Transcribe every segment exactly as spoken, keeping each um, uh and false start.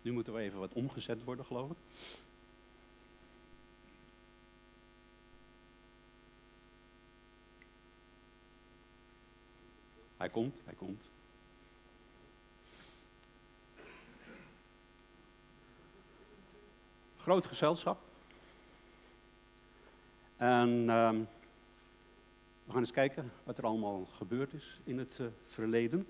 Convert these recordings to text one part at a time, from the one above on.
Nu moeten we even wat omgezet worden, geloof ik. Hij komt, hij komt. Groot gezelschap. En uh, we gaan eens kijken wat er allemaal gebeurd is in het uh, verleden.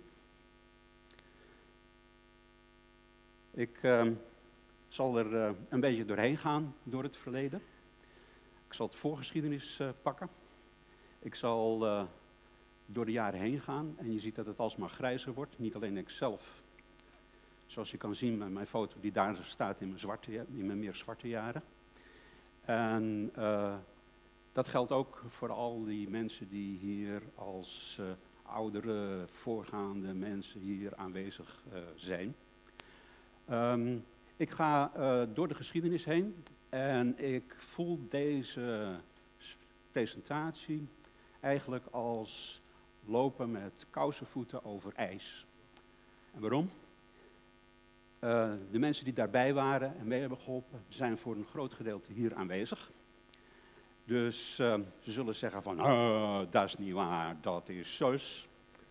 Ik uh, zal er uh, een beetje doorheen gaan door het verleden. Ik zal het voorgeschiedenis uh, pakken. Ik zal uh, door de jaren heen gaan en je ziet dat het alsmaar grijzer wordt. Niet alleen ikzelf. Zoals je kan zien met mijn foto die daar staat in mijn, zwarte, in mijn meer zwarte jaren. En uh, dat geldt ook voor al die mensen die hier als uh, oudere, voorgaande mensen hier aanwezig uh, zijn. Um, ik ga uh, door de geschiedenis heen en ik voel deze presentatie eigenlijk als lopen met kousenvoeten over ijs. En waarom? Uh, de mensen die daarbij waren en mee hebben geholpen, zijn voor een groot gedeelte hier aanwezig. Dus uh, ze zullen zeggen van, oh, dat is niet waar, dat is zus.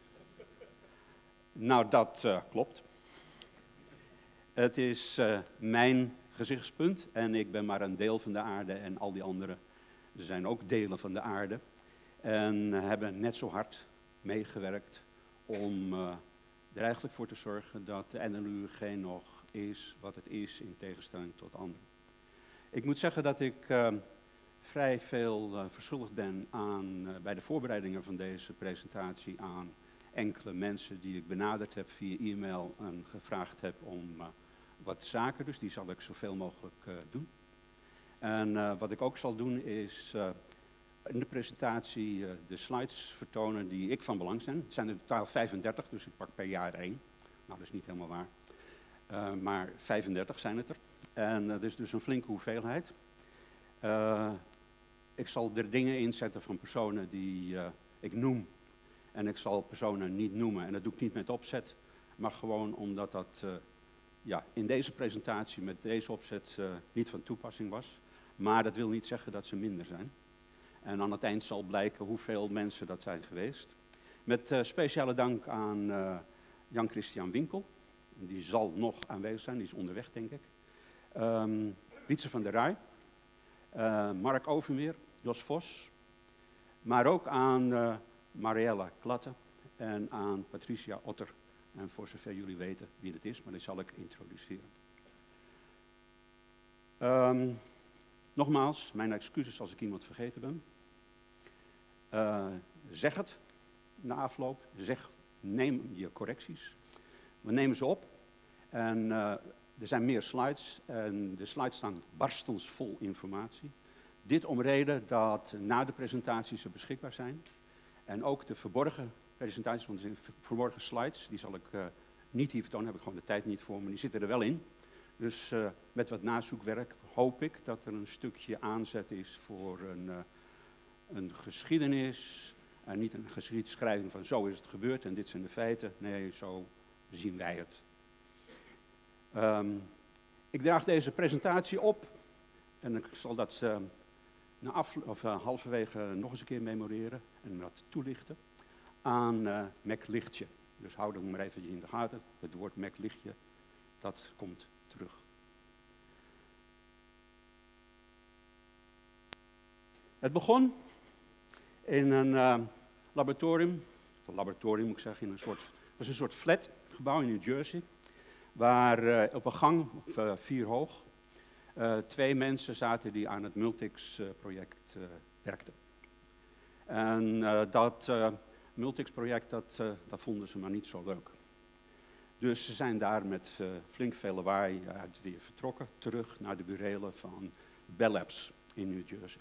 Nou, dat uh, klopt. Het is uh, mijn gezichtspunt en ik ben maar een deel van de aarde en al die anderen zijn ook delen van de aarde. En uh, hebben net zo hard meegewerkt om uh, er eigenlijk voor te zorgen dat de N L U geen nog is wat het is in tegenstelling tot anderen. Ik moet zeggen dat ik uh, vrij veel uh, verschuldigd ben aan, uh, bij de voorbereidingen van deze presentatie aan enkele mensen die ik benaderd heb via e-mail en gevraagd heb om uh, wat zaken, dus die zal ik zoveel mogelijk uh, doen. En uh, wat ik ook zal doen is uh, in de presentatie uh, de slides vertonen die ik van belang zijn. Het zijn er in totaal vijfendertig, dus ik pak per jaar één. Nou, dat is niet helemaal waar. Uh, maar vijfendertig zijn het er. En dat is dus een flinke hoeveelheid. Uh, ik zal er dingen inzetten van personen die uh, ik noem. En ik zal personen niet noemen. En dat doe ik niet met opzet, maar gewoon omdat dat uh, ja, in deze presentatie met deze opzet uh, niet van toepassing was. Maar dat wil niet zeggen dat ze minder zijn. En aan het eind zal blijken hoeveel mensen dat zijn geweest. Met uh, speciale dank aan uh, Jan-Christian Winkel. Die zal nog aanwezig zijn, die is onderweg denk ik. Um, Wietse van der Rij. Uh, Mark Overmeer, Jos Vos. Maar ook aan uh, Mariella Klatte en aan Patricia Otter. En voor zover jullie weten wie het is, maar die zal ik introduceren. Um, nogmaals, mijn excuses als ik iemand vergeten ben. Uh, zeg het na afloop, zeg, neem je correcties. We nemen ze op en uh, er zijn meer slides en de slides staan barstensvol informatie. Dit om reden dat na de presentatie ze beschikbaar zijn. En ook de verborgen presentaties, want er zijn verborgen slides, die zal ik uh, niet hier vertonen, daar heb ik gewoon de tijd niet voor, maar die zitten er wel in. Dus uh, met wat nazoekwerk hoop ik dat er een stukje aanzet is voor een, uh, een geschiedenis. En niet een geschiedschrijving van zo is het gebeurd en dit zijn de feiten. Nee, zo zien wij het. Um, ik draag deze presentatie op en ik zal dat uh, na af, of, uh, halverwege nog eens een keer memoreren en dat toelichten aan uh, Mac Lichtje. Dus hou dat maar even in de gaten. Het woord Mac Lichtje, dat komt terug. Het begon in een uh, laboratorium, of laboratorium moet ik zeggen, in een soort, het was een soort flatgebouw in New Jersey, waar uh, op een gang, op uh, vier hoog, uh, twee mensen zaten die aan het Multics-project uh, werkten. En uh, dat uh, Multics-project, dat, uh, dat vonden ze maar niet zo leuk. Dus ze zijn daar met uh, flink veel lawaai uit weer vertrokken, terug naar de burelen van Bell Labs in New Jersey.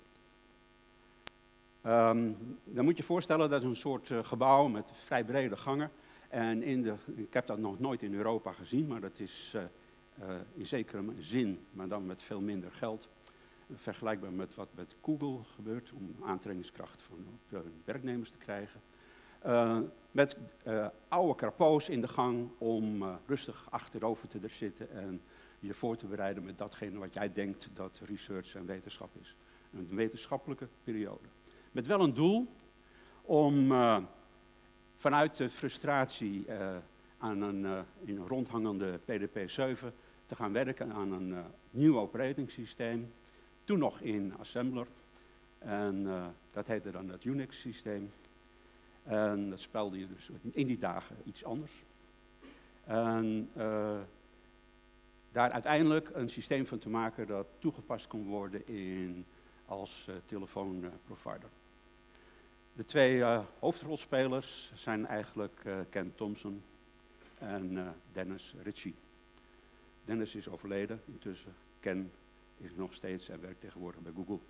Um, dan moet je je voorstellen dat is een soort uh, gebouw met vrij brede gangen. En in de, ik heb dat nog nooit in Europa gezien, maar dat is uh, uh, in zekere zin, maar dan met veel minder geld. Uh, vergelijkbaar met wat met Google gebeurt, om aantrekkingskracht van uh, werknemers te krijgen. Uh, met uh, oude krapoos in de gang om uh, rustig achterover te zitten en je voor te bereiden met datgene wat jij denkt dat research en wetenschap is. Een wetenschappelijke periode. Met wel een doel om uh, vanuit de frustratie uh, aan een uh, in een rondhangende P D P zeven te gaan werken aan een uh, nieuw operatingsysteem. Toen nog in assembler. En uh, dat heette dan het Unix-systeem. En dat spelde je dus in die dagen iets anders. En uh, daar uiteindelijk een systeem van te maken dat toegepast kon worden in, als uh, telefoonprovider. De twee uh, hoofdrolspelers zijn eigenlijk uh, Ken Thompson en uh, Dennis Ritchie. Dennis is overleden intussen. Ken is nog steeds en werkt tegenwoordig bij Google.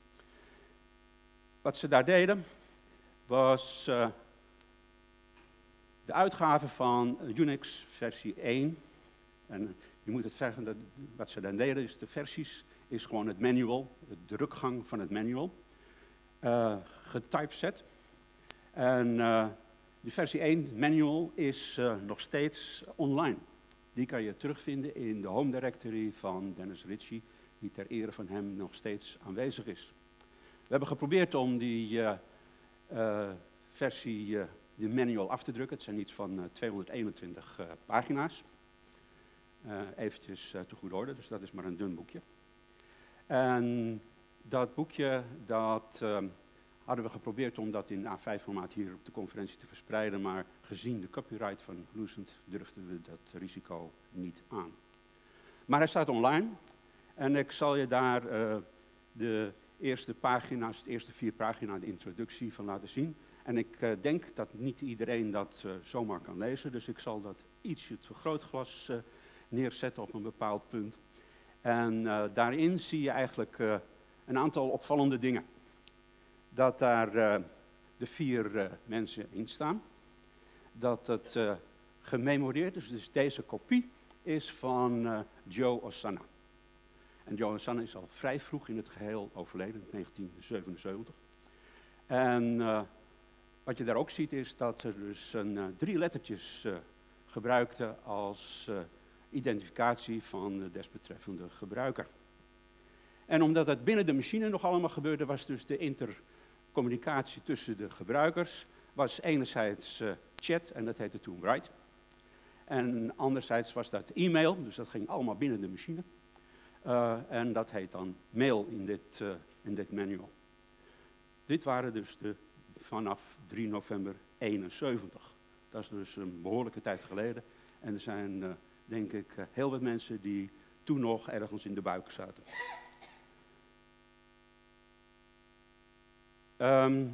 Wat ze daar deden was uh, de uitgave van Unix versie één. En je moet het zeggen, dat wat ze dan deden is de versies is gewoon het manual, de drukgang van het manual, uh, getypeset. En uh, de versie één manual is uh, nog steeds online. Die kan je terugvinden in de home directory van Dennis Ritchie, die ter ere van hem nog steeds aanwezig is. We hebben geprobeerd om die uh, uh, versie, uh, de manual af te drukken. Het zijn iets van uh, tweehonderdeenentwintig uh, pagina's. Uh, eventjes uh, te goed orde, dus dat is maar een dun boekje. En dat boekje, dat uh, hadden we geprobeerd om dat in A vijf formaat hier op de conferentie te verspreiden, maar gezien de copyright van Lucent durfden we dat risico niet aan. Maar hij staat online en ik zal je daar uh, de eerste pagina's, de eerste vier pagina's, de introductie van laten zien. En ik uh, denk dat niet iedereen dat uh, zomaar kan lezen, dus ik zal dat ietsje het vergrootglas uh, neerzetten op een bepaald punt. En uh, daarin zie je eigenlijk uh, een aantal opvallende dingen. Dat daar uh, de vier uh, mensen in staan. Dat het uh, gememoreerd is, dus deze kopie is van uh, Joe Ossanna. En Joe Ossanna is al vrij vroeg in het geheel overleden, in negentien zevenenzeventig. En uh, wat je daar ook ziet is dat er dus een, uh, drie lettertjes uh, gebruikte als uh, identificatie van de desbetreffende gebruiker. En omdat het binnen de machine nog allemaal gebeurde, was dus de intercommunicatie tussen de gebruikers, was enerzijds uh, chat, en dat heette toen write. En anderzijds was dat e-mail, dus dat ging allemaal binnen de machine. Uh, en dat heet dan mail in dit, uh, in dit manual. Dit waren dus de, vanaf drie november eenenzeventig. Dat is dus een behoorlijke tijd geleden. En er zijn, uh, denk ik, uh, heel wat mensen die toen nog ergens in de buik zaten. Um,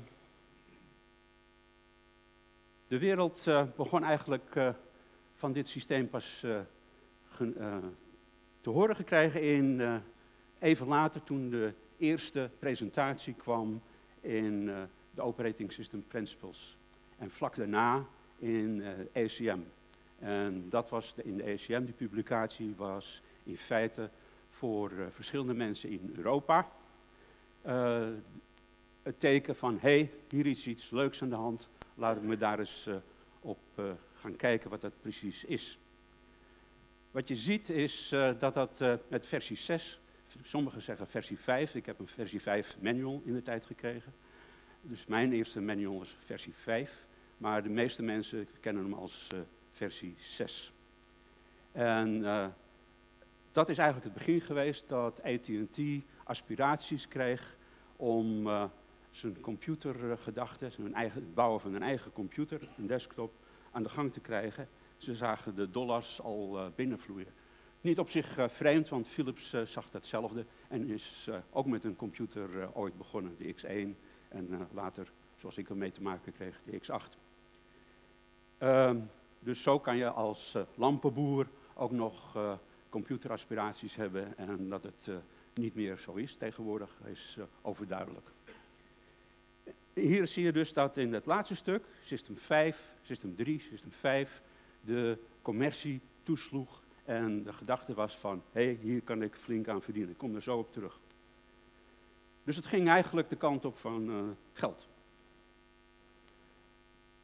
de wereld uh, begon eigenlijk uh, van dit systeem pas uh, gen, uh, te horen gekregen in, uh, even later toen de eerste presentatie kwam in uh, de Operating System Principles. En vlak daarna in uh, A C M. En dat was de, in de A C M, die publicatie was in feite voor uh, verschillende mensen in Europa uh, het teken van, hé, hey, hier is iets leuks aan de hand, laten we daar eens uh, op uh, gaan kijken wat dat precies is. Wat je ziet is uh, dat dat uh, met versie zes, sommigen zeggen versie vijf, ik heb een versie vijf manual in de tijd gekregen. Dus mijn eerste manual is versie vijf, maar de meeste mensen kennen hem als uh, versie zes. En uh, dat is eigenlijk het begin geweest dat A T en T aspiraties kreeg om uh, zijn computergedachten, zijn eigen, het bouwen van een eigen computer, een desktop, aan de gang te krijgen. Ze zagen de dollars al uh, binnenvloeien. Niet op zich uh, vreemd, want Philips uh, zag datzelfde en is uh, ook met een computer uh, ooit begonnen, de X één en uh, later, zoals ik ermee te maken kreeg, de X acht. Uh, dus zo kan je als uh, lampenboer ook nog uh, computeraspiraties hebben en dat het uh, niet meer zo is tegenwoordig, is uh, overduidelijk. Hier zie je dus dat in het laatste stuk, System vijf, System drie, System vijf, de commercie toesloeg en de gedachte was van, hé, hey, hier kan ik flink aan verdienen. Ik kom er zo op terug. Dus het ging eigenlijk de kant op van uh, geld.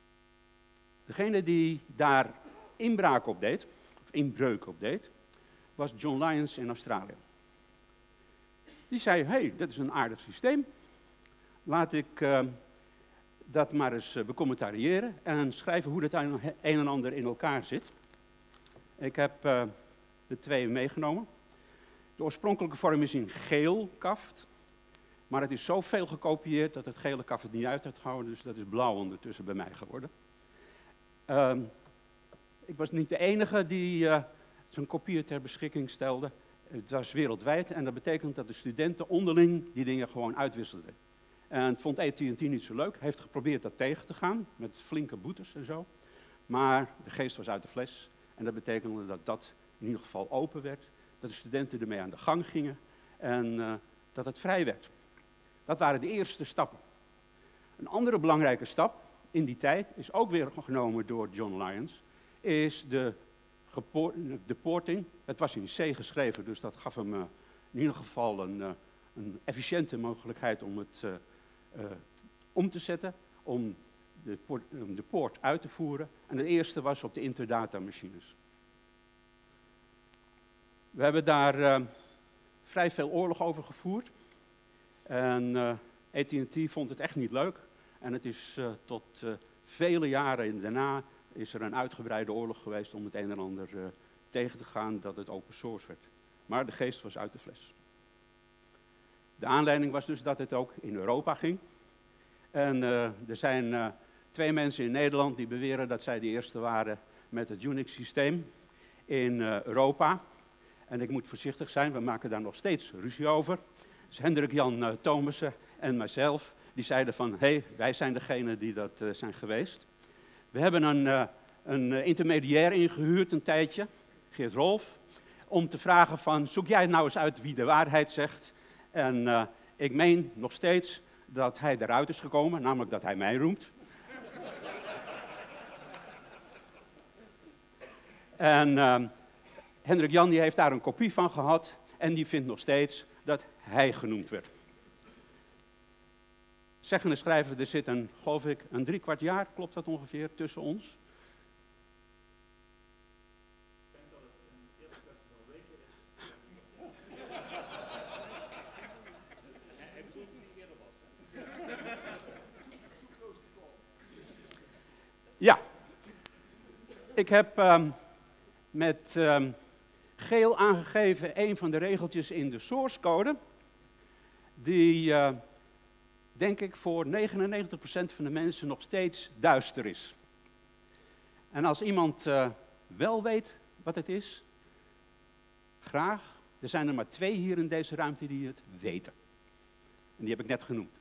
Degene die daar inbraak op deed, of inbreuk op deed, was John Lyons in Australië. Die zei, hé, hey, dit is een aardig systeem. Laat ik uh, dat maar eens uh, becommentariëren en schrijven hoe het een en ander in elkaar zit. Ik heb uh, de twee meegenomen. De oorspronkelijke vorm is in geel kaft. Maar het is zoveel gekopieerd dat het gele kaft het niet uit heeft gehouden. Dus dat is blauw ondertussen bij mij geworden. Uh, ik was niet de enige die uh, zijn kopieën ter beschikking stelde. Het was wereldwijd en dat betekent dat de studenten onderling die dingen gewoon uitwisselden. En vond A T en T niet zo leuk. Heeft geprobeerd dat tegen te gaan met flinke boetes en zo. Maar de geest was uit de fles. En dat betekende dat dat in ieder geval open werd. Dat de studenten ermee aan de gang gingen. En uh, dat het vrij werd. Dat waren de eerste stappen. Een andere belangrijke stap in die tijd is ook weer genomen door John Lyons. Is de, de porting. Het was in C geschreven, dus dat gaf hem uh, in ieder geval een, uh, een efficiënte mogelijkheid om het uh, uh, om te zetten. Om de, poort, um, de poort uit te voeren. En de eerste was op de Interdata machines. We hebben daar uh, vrij veel oorlog over gevoerd. En uh, A T en T vond het echt niet leuk. En het is uh, tot uh, vele jaren daarna is er een uitgebreide oorlog geweest om het een en ander uh, tegen te gaan dat het open source werd. Maar de geest was uit de fles. De aanleiding was dus dat het ook in Europa ging. En uh, er zijn uh, twee mensen in Nederland die beweren dat zij de eerste waren met het Unix-systeem in uh, Europa. En ik moet voorzichtig zijn, we maken daar nog steeds ruzie over. Dus Hendrik Jan uh, Thomassen en mijzelf, die zeiden van, hé, hey, wij zijn degene die dat uh, zijn geweest. We hebben een, uh, een uh, intermediair ingehuurd een tijdje, Geert Rolf, om te vragen van, zoek jij nou eens uit wie de waarheid zegt. En uh, ik meen nog steeds dat hij eruit is gekomen, namelijk dat hij mij roemt. en uh, Hendrik Jan die heeft daar een kopie van gehad en die vindt nog steeds dat hij genoemd werd. Zeggen en schrijven, er zit een, geloof ik, een drie kwart jaar, klopt dat ongeveer, tussen ons. Ik denk dat het een eerste kwestie van weken is. Hij bedoelt niet eerder was. Ja. Ik heb um, met um, geel aangegeven een van de regeltjes in de source code, die, uh, denk ik, voor negenennegentig procent van de mensen nog steeds duister is. En als iemand uh, wel weet wat het is, graag. Er zijn er maar twee hier in deze ruimte die het weten. En die heb ik net genoemd.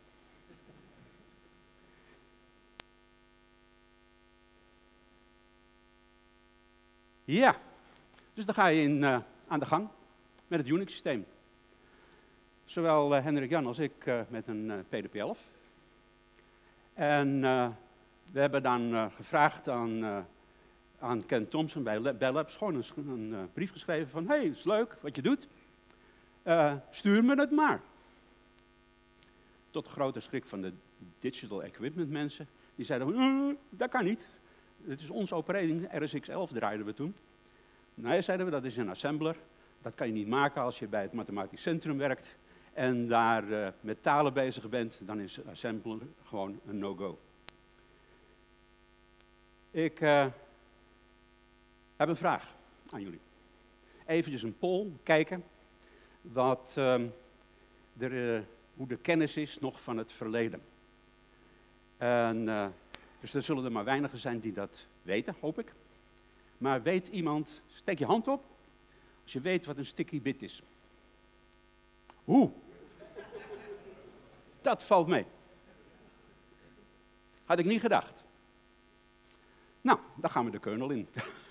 Ja, dus dan ga je in, uh, aan de gang met het Unix-systeem. Zowel uh, Hendrik Jan als ik uh, met een uh, P D P elf. En uh, we hebben dan uh, gevraagd aan, uh, aan Ken Thompson bij Bell Labs gewoon een, een uh, brief geschreven van, hé, hey, is leuk wat je doet, uh, stuur me het maar. Tot grote schrik van de digital equipment mensen, die zeiden van, uh, dat kan niet. Het is onze operating, R S X elf draaiden we toen. Nee, zeiden we, dat is een assembler. Dat kan je niet maken als je bij het mathematisch centrum werkt en daar uh, met talen bezig bent, dan is assembler gewoon een no-go. Ik uh, heb een vraag aan jullie. Eventjes een poll, kijken wat, uh, er, uh, hoe de kennis is nog van het verleden. En, uh, dus er zullen er maar weinigen zijn die dat weten, hoop ik. Maar weet iemand, steek je hand op, als je weet wat een sticky bit is. Hoe? Dat valt mee. Had ik niet gedacht. Nou, dan gaan we de kernel in.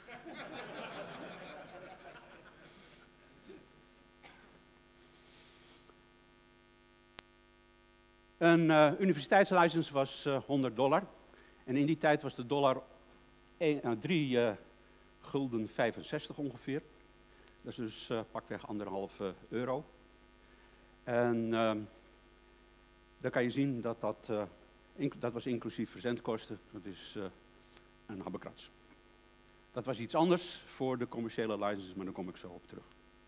Een uh, universiteitslicense was uh, honderd dollar. En in die tijd was de dollar drie uh, gulden vijfenzestig ongeveer. Dat is dus uh, pakweg anderhalf uh, euro. En uh, dan kan je zien dat dat, uh, dat was inclusief verzendkosten. Dat is uh, een habbekrats. Dat was iets anders voor de commerciële licenses, maar daar kom ik zo op terug.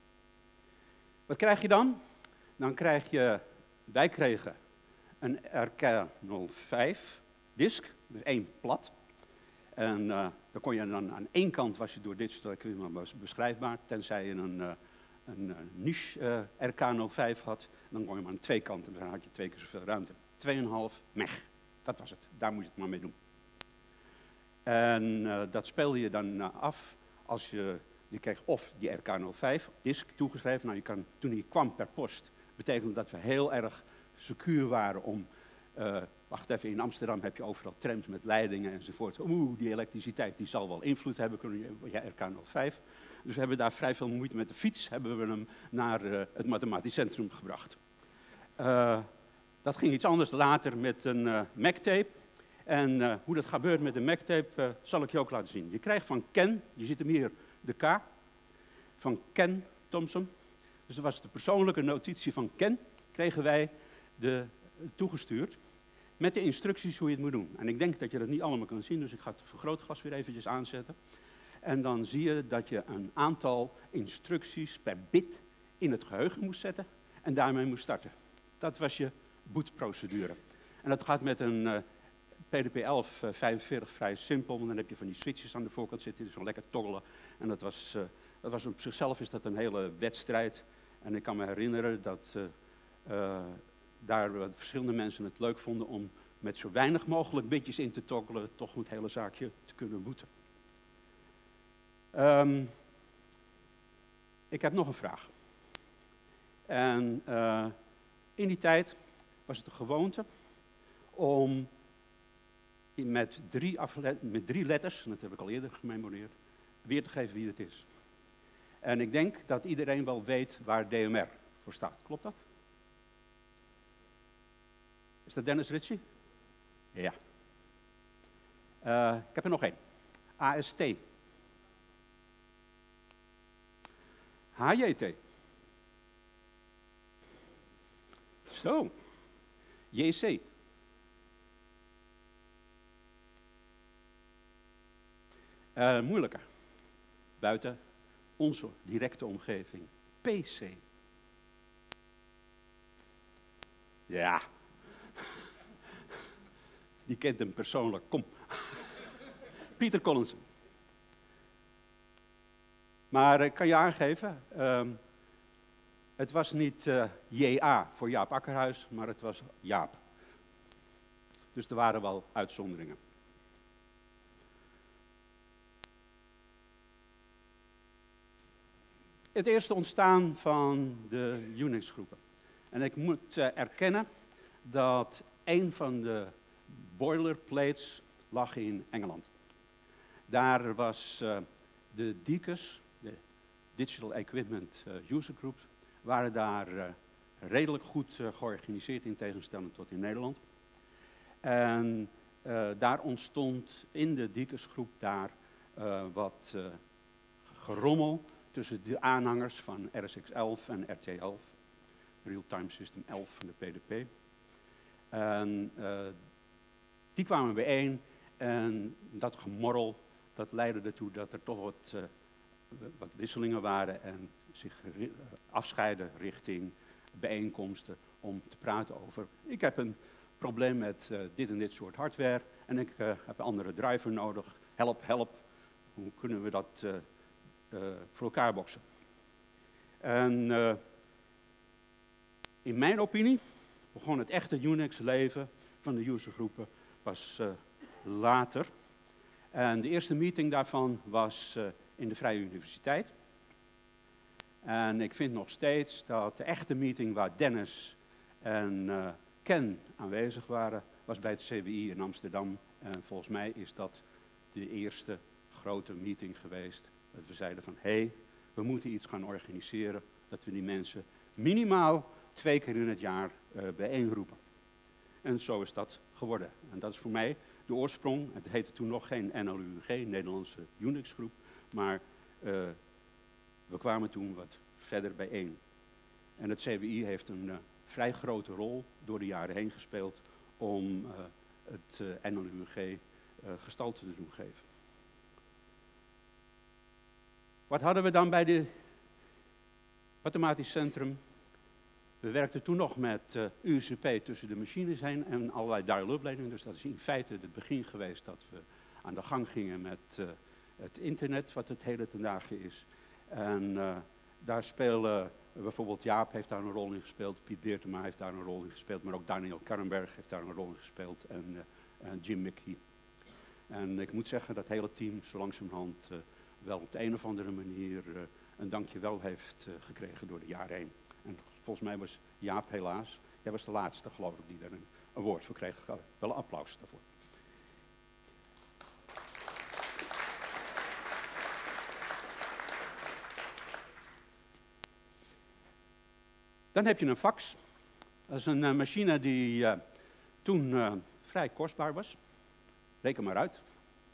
Wat krijg je dan? Dan krijg je, wij kregen een R K nul vijf disk, dus één plat. En uh, dan kon je dan aan één kant was je door digital equipment beschrijfbaar, tenzij je een, uh, een uh, niche uh, R K nul vijf had, dan kon je maar aan twee kanten, dan had je twee keer zoveel ruimte. twee komma vijf meg, dat was het, daar moest je het maar mee doen. En uh, dat speelde je dan uh, af als je, je kreeg of die R K nul vijf disk toegeschreven, nou je kan, toen die kwam per post, betekende dat we heel erg secuur waren om, uh, wacht even, in Amsterdam heb je overal trams met leidingen enzovoort. Oeh, die elektriciteit die zal wel invloed hebben kunnen ja, R K nul vijf. Dus we hebben daar vrij veel moeite met de fiets, hebben we hem naar uh, het mathematisch centrum gebracht. Uh, dat ging iets anders later met een uh, MacTape. En uh, hoe dat gebeurt met een MacTape uh, zal ik je ook laten zien. Je krijgt van Ken, je ziet hem hier, de K, van Ken Thompson. Dus dat was de persoonlijke notitie van Ken, kregen wij de, uh, toegestuurd met de instructies hoe je het moet doen. En ik denk dat je dat niet allemaal kan zien, dus ik ga het vergrootglas weer eventjes aanzetten. En dan zie je dat je een aantal instructies per bit in het geheugen moest zetten en daarmee moest starten. Dat was je bootprocedure. En dat gaat met een uh, P D P elf vijfenveertig vrij simpel, want dan heb je van die switches aan de voorkant zitten, die zo lekker toggelen. En dat was, uh, dat was op zichzelf is dat een hele wedstrijd. En ik kan me herinneren dat uh, uh, daar verschillende mensen het leuk vonden om met zo weinig mogelijk bitjes in te toggelen, toch het hele zaakje te kunnen booten. Um, ik heb nog een vraag. En uh, in die tijd was het de gewoonte om met drie, met drie letters, en dat heb ik al eerder gememoreerd, weer te geven wie het is. En ik denk dat iedereen wel weet waar D M R voor staat. Klopt dat? Is dat Dennis Ritchie? Ja. Uh, ik heb er nog één. A S T. H J T. Zo. J C. Uh, moeilijker. Buiten onze directe omgeving. P C. Ja. Die kent hem persoonlijk. Kom. Pieter Collinson. Maar ik kan je aangeven, uh, het was niet uh, J A voor Jaap Akkerhuis, maar het was Jaap. Dus er waren wel uitzonderingen. Het eerste ontstaan van de Unix-groepen. En ik moet uh, erkennen dat een van de boilerplates lag in Engeland. Daar was uh, de D E C U S, de Digital Equipment uh, User Group, waren daar uh, redelijk goed uh, georganiseerd in tegenstelling tot in Nederland. En uh, daar ontstond in de D E C U S-groep daar uh, wat uh, gerommel tussen de aanhangers van R S X elf en R T elf, Real-Time System elf van de P D P. En uh, die kwamen bijeen en dat gemorrel, dat leidde ertoe dat er toch wat, uh, wat wisselingen waren en zich afscheiden richting bijeenkomsten om te praten over. Ik heb een probleem met uh, dit en dit soort hardware en ik uh, heb een andere driver nodig. Help, help. Hoe kunnen we dat uh, uh, voor elkaar boksen? En uh, in mijn opinie begon het echte Unix-leven van de usergroepen pas uh, later. En de eerste meeting daarvan was uh, in de Vrije Universiteit. En ik vind nog steeds dat de echte meeting waar Dennis en uh, Ken aanwezig waren, was bij het C W I in Amsterdam. En volgens mij is dat de eerste grote meeting geweest. Dat we zeiden van, hé, hey, we moeten iets gaan organiseren. Dat we die mensen minimaal twee keer in het jaar uh, bijeenroepen. En zo is dat geworden. En dat is voor mij de oorsprong. Het heette toen nog geen N L U G, Nederlandse Unix-groep. Maar uh, we kwamen toen wat verder bijeen. En het C W I heeft een uh, vrij grote rol door de jaren heen gespeeld om uh, het uh, N L U G uh, gestalte te doen geven. Wat hadden we dan bij de Mathematisch centrum. We werkten toen nog met uh, U S B tussen de machines heen en allerlei dial-up leidingen. Dus dat is in feite het begin geweest dat we aan de gang gingen met uh, het internet, wat het hele ten dagen is. En uh, daar spelen bijvoorbeeld Jaap heeft daar een rol in gespeeld, Piet Beertema heeft daar een rol in gespeeld, maar ook Daniel Karrenberg heeft daar een rol in gespeeld en, uh, en Jim McKee. En ik moet zeggen dat het hele team zo langzamerhand uh, wel op de een of andere manier uh, een dankjewel heeft uh, gekregen door de jaren heen. En volgens mij was Jaap helaas, jij was de laatste geloof ik die daar een award voor kreeg. Wel een applaus daarvoor. Dan heb je een fax. Dat is een uh, machine die uh, toen uh, vrij kostbaar was. Reken maar uit.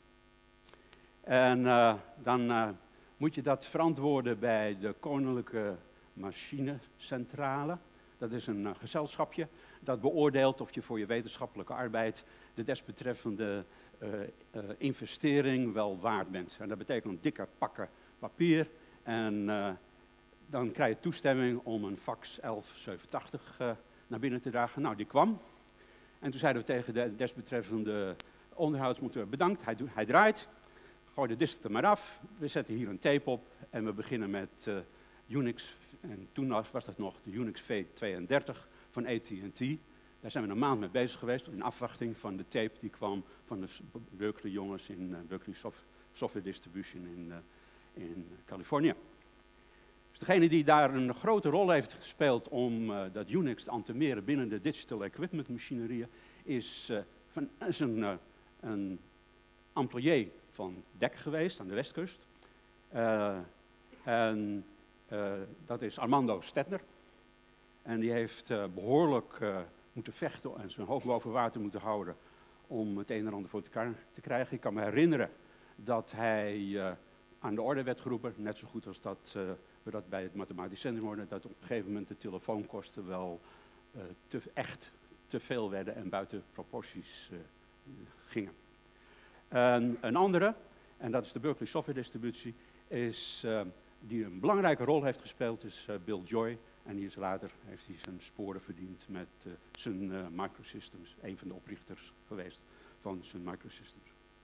En uh, dan uh, moet je dat verantwoorden bij de Koninklijke Machinecentrale. Dat is een uh, gezelschapje dat beoordeelt of je voor je wetenschappelijke arbeid de desbetreffende uh, uh, investering wel waard bent. En dat betekent dikke pakken papier en uh, dan krijg je toestemming om een fax elf zevenentachtig uh, naar binnen te dragen. Nou, die kwam. En toen zeiden we tegen de desbetreffende onderhoudsmonteur, bedankt, hij, hij draait. Gooi de disk er maar af. We zetten hier een tape op en we beginnen met uh, Unix. En toen was dat nog de Unix V tweeëndertig van A T en T. Daar zijn we een maand mee bezig geweest in afwachting van de tape die kwam van de Berkeley jongens in uh, Berkeley Soft Software Distribution in, uh, in Californië. Dus degene die daar een grote rol heeft gespeeld om uh, dat Unix te entameren binnen de digital equipment machinerieën is, uh, van, is een, uh, een employé van D E C geweest aan de westkust. Uh, en uh, dat is Armando Stettner. En die heeft uh, behoorlijk uh, moeten vechten en zijn hoofd boven water moeten houden om het een en ander voor elkaar te krijgen. Ik kan me herinneren dat hij uh, aan de orde werd geroepen, net zo goed als dat uh, we dat bij het mathematisch centrum hoorden, dat op een gegeven moment de telefoonkosten wel uh, te, echt te veel werden en buiten proporties uh, gingen. En een andere, en dat is de Berkeley Software Distributie, is, uh, die een belangrijke rol heeft gespeeld, is uh, Bill Joy. En die is later heeft hij zijn sporen verdiend met uh, Sun uh, Microsystems, een van de oprichters geweest van Sun Microsystems.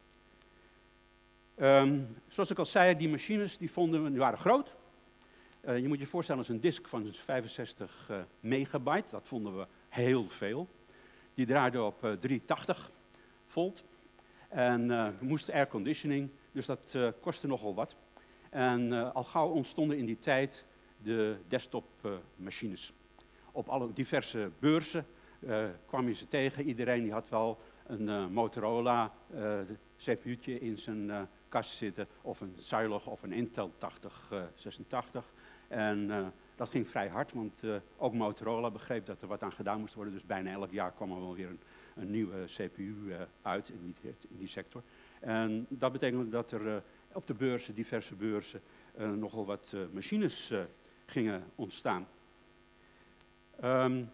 Um, zoals ik al zei, die machines die vonden we, die waren groot. Uh, je moet je voorstellen als een disk van vijfenzestig uh, megabyte, dat vonden we heel veel. Die draaide op uh, driehonderdtachtig volt. En uh, we moesten airconditioning, dus dat uh, kostte nogal wat. En uh, al gauw ontstonden in die tijd de desktopmachines. Uh, Op alle diverse beurzen uh, kwam je ze tegen. Iedereen die had wel een uh, Motorola uh, C P U'tje in zijn uh, kast zitten, of een Zilog of een Intel tachtig zesentachtig. En uh, dat ging vrij hard, want uh, ook Motorola begreep dat er wat aan gedaan moest worden. Dus bijna elk jaar kwam er wel weer een, een nieuwe C P U uh, uit in die, in die sector. En dat betekende dat er uh, op de beurzen, diverse beurzen, uh, nogal wat uh, machines uh, gingen ontstaan. Um,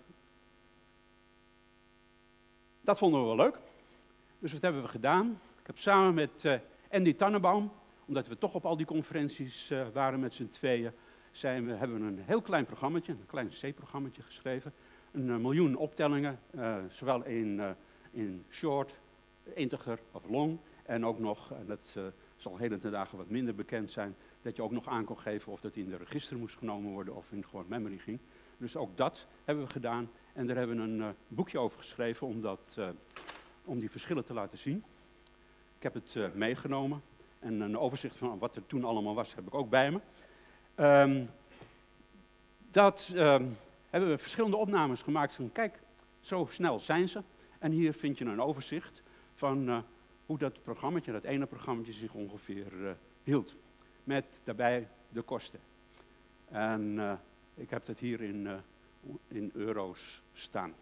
dat vonden we wel leuk. Dus wat hebben we gedaan? Ik heb samen met uh, Andy Tannebaum, omdat we toch op al die conferenties uh, waren met z'n tweeën, zijn we, hebben we een heel klein programmaatje, een klein C-programmaatje geschreven. Een uh, miljoen optellingen, uh, zowel in, uh, in short, integer of long. En ook nog, en dat uh, zal heden ten dagen wat minder bekend zijn, dat je ook nog aan kon geven of dat in de register moest genomen worden of in gewoon memory ging. Dus ook dat hebben we gedaan. En daar hebben we een uh, boekje over geschreven om, dat, uh, om die verschillen te laten zien. Ik heb het uh, meegenomen. En een overzicht van wat er toen allemaal was, heb ik ook bij me. Um, dat um, hebben we verschillende opnames gemaakt van, kijk, zo snel zijn ze. En hier vind je een overzicht van uh, hoe dat programmaatje, dat ene programmaatje zich ongeveer uh, hield. Met daarbij de kosten. En uh, ik heb het hier in, uh, in euro's staan.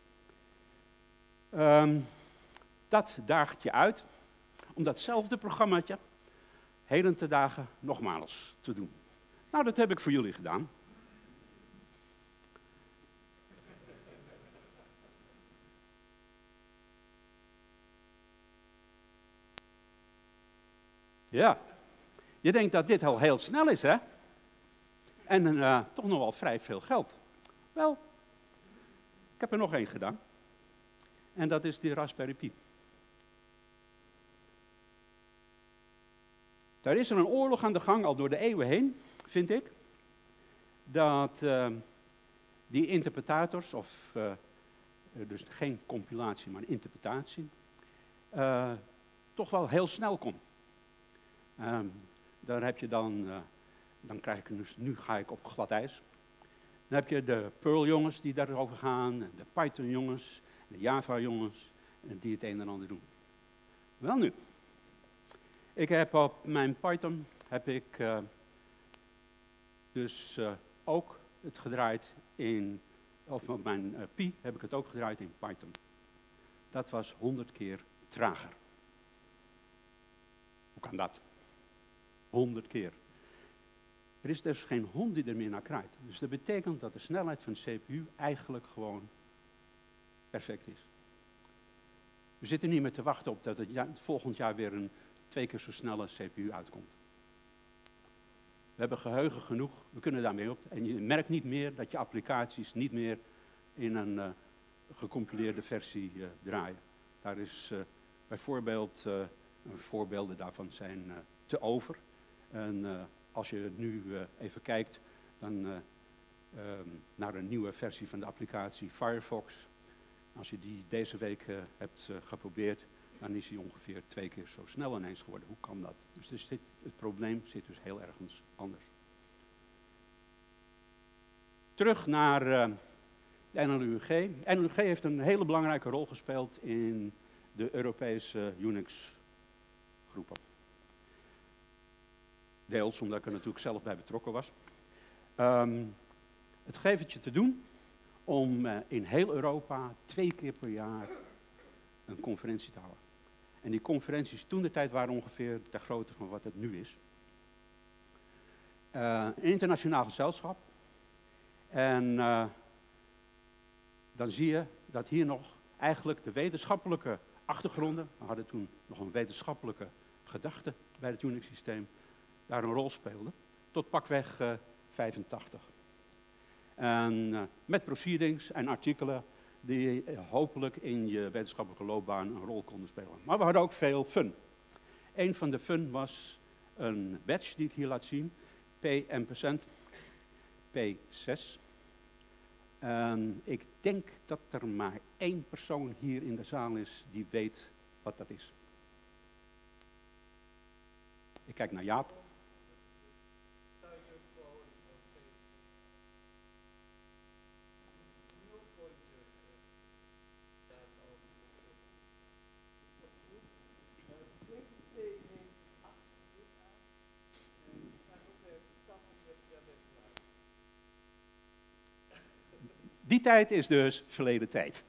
Um, dat daagt je uit om datzelfde programmaatje heden te dagen nogmaals te doen. Nou, dat heb ik voor jullie gedaan. Ja, je denkt dat dit al heel snel is, hè? En uh, toch nog wel vrij veel geld. Wel, ik heb er nog één gedaan. En dat is die Raspberry Pi. Daar is er een oorlog aan de gang, al door de eeuwen heen, vind ik. Dat uh, die interpretators, of uh, dus geen compilatie, maar een interpretatie, uh, toch wel heel snel kon. Uh, daar heb je dan, uh, dan krijg ik dus, nu ga ik op glad ijs. Dan heb je de Perl-jongens die daarover gaan, de Python-jongens, de Java-jongens, die het een en ander doen. Wel nu, ik heb op mijn Python, heb ik uh, dus uh, ook het gedraaid in, of op mijn uh, Pi heb ik het ook gedraaid in Python. Dat was honderd keer trager. Hoe kan dat? honderd keer. Er is dus geen hond die er meer naar krijgt. Dus dat betekent dat de snelheid van de C P U eigenlijk gewoon perfect is. We zitten niet meer te wachten op dat het, ja, het volgend jaar weer een twee keer zo snelle C P U uitkomt. We hebben geheugen genoeg, we kunnen daarmee op. En je merkt niet meer dat je applicaties niet meer in een uh, gecompileerde versie uh, draaien. Daar is uh, bijvoorbeeld, uh, voorbeelden daarvan zijn uh, te over. En uh, als je nu uh, even kijkt dan, uh, um, naar een nieuwe versie van de applicatie Firefox. Als je die deze week uh, hebt uh, geprobeerd, dan is die ongeveer twee keer zo snel ineens geworden. Hoe kan dat? Dus, dus dit, het probleem zit dus heel ergens anders. Terug naar uh, de N L U G. N L U G heeft een hele belangrijke rol gespeeld in de Europese Unix-groepen. Deels omdat ik er natuurlijk zelf bij betrokken was. Um, het geeft het je te doen om uh, in heel Europa twee keer per jaar een conferentie te houden. En die conferenties toen de tijd waren ongeveer ter grootte van wat het nu is. Uh, een internationaal gezelschap. En uh, dan zie je dat hier nog eigenlijk de wetenschappelijke achtergronden, we hadden toen nog een wetenschappelijke gedachte bij het Unix-systeem, daar een rol speelden, tot pakweg uh, vijfentachtig. En uh, met proceedings en artikelen die uh, hopelijk in je wetenschappelijke loopbaan een rol konden spelen. Maar we hadden ook veel fun. Een van de fun was een badge die ik hier laat zien, P ampersand P zes. En ik denk dat er maar één persoon hier in de zaal is die weet wat dat is. Ik kijk naar Jaap. Die tijd is dus verleden tijd.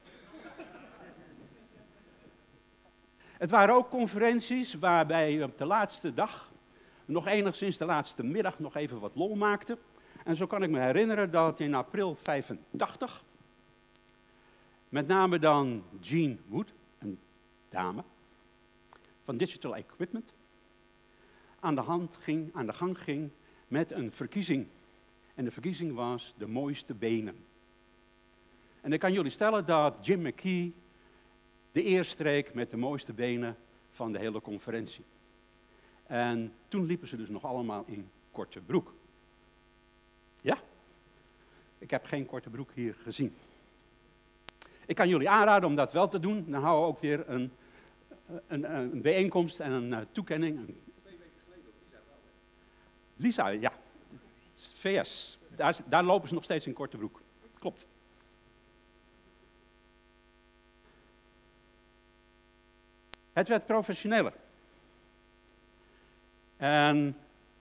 Het waren ook conferenties waarbij je op de laatste dag, nog enigszins de laatste middag, nog even wat lol maakte. En zo kan ik me herinneren dat in april vijfentachtig, met name dan Jean Wood, een dame, van Digital Equipment, aan de, hand ging, aan de gang ging met een verkiezing. En de verkiezing was de mooiste benen. En ik kan jullie stellen dat Jim McKee de eer streek met de mooiste benen van de hele conferentie. En toen liepen ze dus nog allemaal in korte broek. Ja, ik heb geen korte broek hier gezien. Ik kan jullie aanraden om dat wel te doen. Dan houden we ook weer een, een, een bijeenkomst en een uh, toekenning. Twee weken geleden op Lisa wel. Lisa, ja. V S. Daar, daar lopen ze nog steeds in korte broek. Klopt. Het werd professioneler. En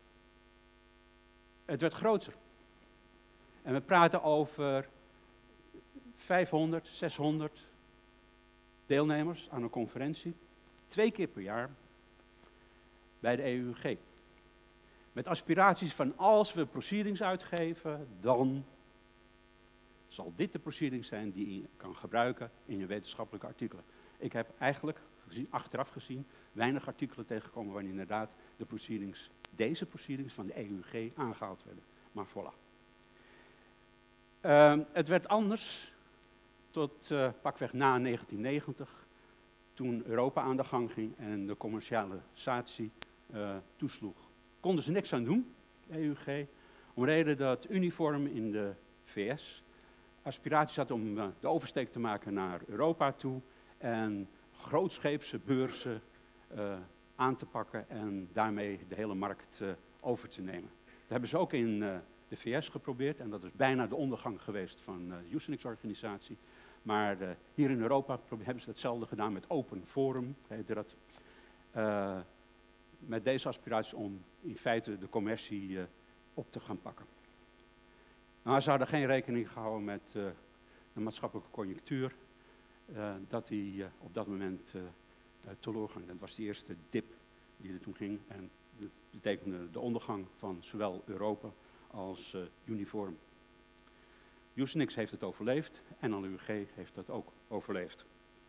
het werd groter. En we praten over vijfhonderd, zeshonderd deelnemers aan een conferentie. Twee keer per jaar bij de E U G. Met aspiraties van als we proceedings uitgeven, dan zal dit de proceedings zijn die je kan gebruiken in je wetenschappelijke artikelen. Ik heb eigenlijk gezien, achteraf gezien weinig artikelen tegengekomen waarin inderdaad de proceedings, deze proceedings van de E U G aangehaald werden. Maar voilà. Uh, het werd anders tot uh, pakweg na negentien negentig, toen Europa aan de gang ging en de commercialisatie uh, toesloeg. Konden ze niks aan doen, E U G, om de reden dat Uniform in de V S aspiraties had om uh, de oversteek te maken naar Europa toe en grootscheepse beurzen uh, aan te pakken en daarmee de hele markt uh, over te nemen. Dat hebben ze ook in uh, de V S geprobeerd en dat is bijna de ondergang geweest van uh, de Usenix-organisatie. Maar uh, hier in Europa hebben ze hetzelfde gedaan met Open Forum, heette dat. Uh, met deze aspiraties om in feite de commercie uh, op te gaan pakken. Maar ze hadden geen rekening gehouden met uh, de maatschappelijke conjunctuur, uh, dat die uh, op dat moment uh, uh, teloor ging. Dat was de eerste dip die er toen ging en dat betekende de ondergang van zowel Europa als uh, Uniform. Usenix heeft het overleefd en N L U G heeft dat ook overleefd.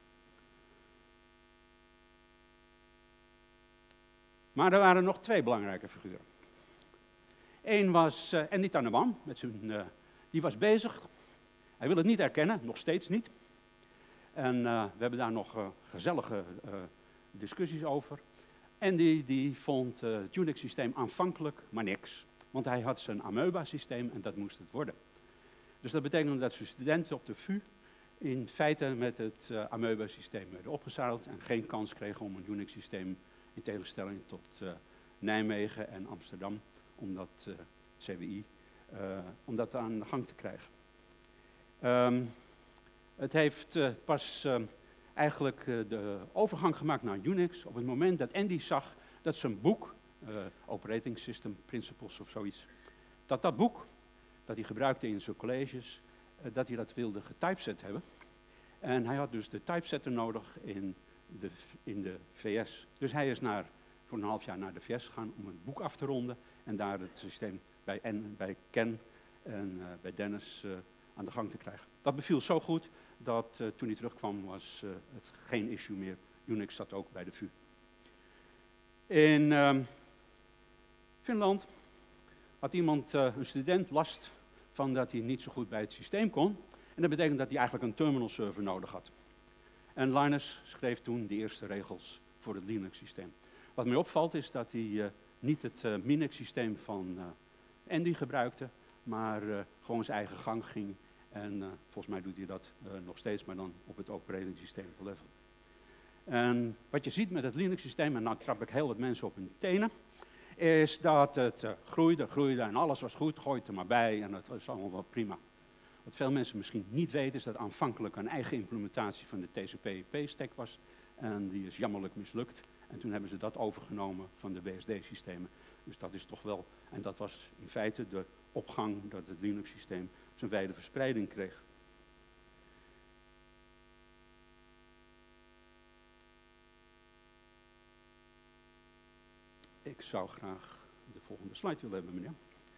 Maar er waren nog twee belangrijke figuren. Eén was uh, Andy Tannebaum, met zijn, uh, die was bezig. Hij wil het niet erkennen, nog steeds niet. En uh, we hebben daar nog uh, gezellige uh, discussies over. Andy die vond uh, het Unix-systeem aanvankelijk maar niks. Want hij had zijn Amoeba-systeem en dat moest het worden. Dus dat betekende dat zijn studenten op de V U in feite met het uh, Amoeba-systeem werden opgezadeld en geen kans kregen om een Unix-systeem in tegenstelling tot uh, Nijmegen en Amsterdam, om dat uh, C W I, uh, om dat aan de gang te krijgen. Um, het heeft uh, pas uh, eigenlijk uh, de overgang gemaakt naar Unix op het moment dat Andy zag dat zijn boek, uh, Operating System Principles of zoiets, dat dat boek dat hij gebruikte in zijn colleges, uh, dat hij dat wilde getypeset hebben. En hij had dus de typesetter nodig in de, in de V S. Dus hij is naar, voor een half jaar naar de V S gegaan om het boek af te ronden en daar het systeem bij, en, bij Ken en uh, bij Dennis uh, aan de gang te krijgen. Dat beviel zo goed dat uh, toen hij terugkwam was uh, het geen issue meer. Unix zat ook bij de V U. In uh, Finland had iemand, uh, een student, last van dat hij niet zo goed bij het systeem kon. En dat betekent dat hij eigenlijk een terminal server nodig had. En Linus schreef toen de eerste regels voor het Linux-systeem. Wat mij opvalt is dat hij uh, niet het uh, Minix-systeem van uh, Andy gebruikte, maar uh, gewoon zijn eigen gang ging. En uh, volgens mij doet hij dat uh, nog steeds, maar dan op het operating systeem level. En wat je ziet met het Linux-systeem, en nou trap ik heel wat mensen op hun tenen, is dat het uh, groeide, groeide en alles was goed, gooi het er maar bij en het is allemaal wel prima. Wat veel mensen misschien niet weten is dat aanvankelijk een eigen implementatie van de T C P I P-stack was en die is jammerlijk mislukt. En toen hebben ze dat overgenomen van de B S D-systemen. Dus dat is toch wel, en dat was in feite de opgang dat het Linux-systeem zijn wijde verspreiding kreeg. Ik zou graag de volgende slide willen hebben, meneer.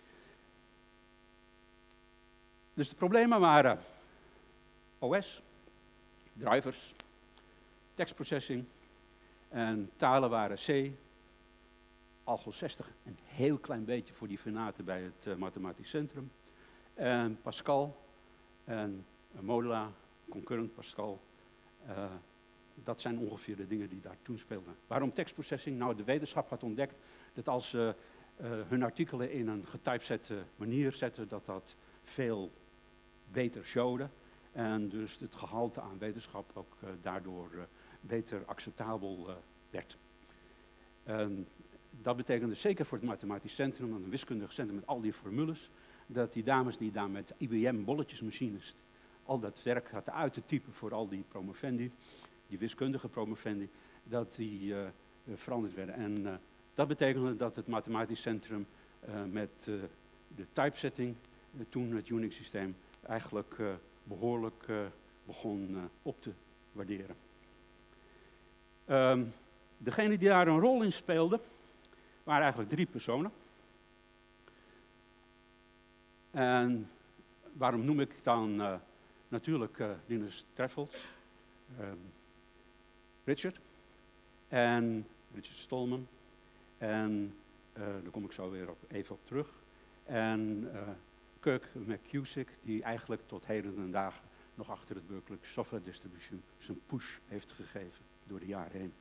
Dus de problemen waren O S, drivers, tekstprocessing en talen waren C, Algol zestig, een heel klein beetje voor die fanaten bij het uh, Mathematisch Centrum, en Pascal en uh, Modular, Concurrent Pascal. Uh, dat zijn ongeveer de dingen die daar toen speelden. Waarom tekstprocessing? Nou, de wetenschap had ontdekt dat als ze uh, hun artikelen in een getypezette manier zetten, dat dat veel beter showde. En dus het gehalte aan wetenschap ook uh, daardoor uh, beter acceptabel uh, werd. En dat betekende zeker voor het Mathematisch Centrum, een wiskundig centrum met al die formules, dat die dames die daar met I B M bolletjesmachines al dat werk hadden uit te typen voor al die promovendi, die wiskundige promovendi, dat die uh, veranderd werden. En uh, dat betekende dat het Mathematisch Centrum uh, met uh, de typesetting, uh, toen het Unix-systeem, eigenlijk uh, behoorlijk uh, begon uh, op te waarderen. Um, degene die daar een rol in speelde, waren eigenlijk drie personen. En waarom noem ik dan uh, natuurlijk uh, Linus Torvalds, um, Richard en Richard Stallman. En uh, daar kom ik zo weer op, even op terug. En uh, Kirk McKusick, die eigenlijk tot heden ten dagen nog achter het Berkeley Software Distribution zijn push heeft gegeven door de jaren heen.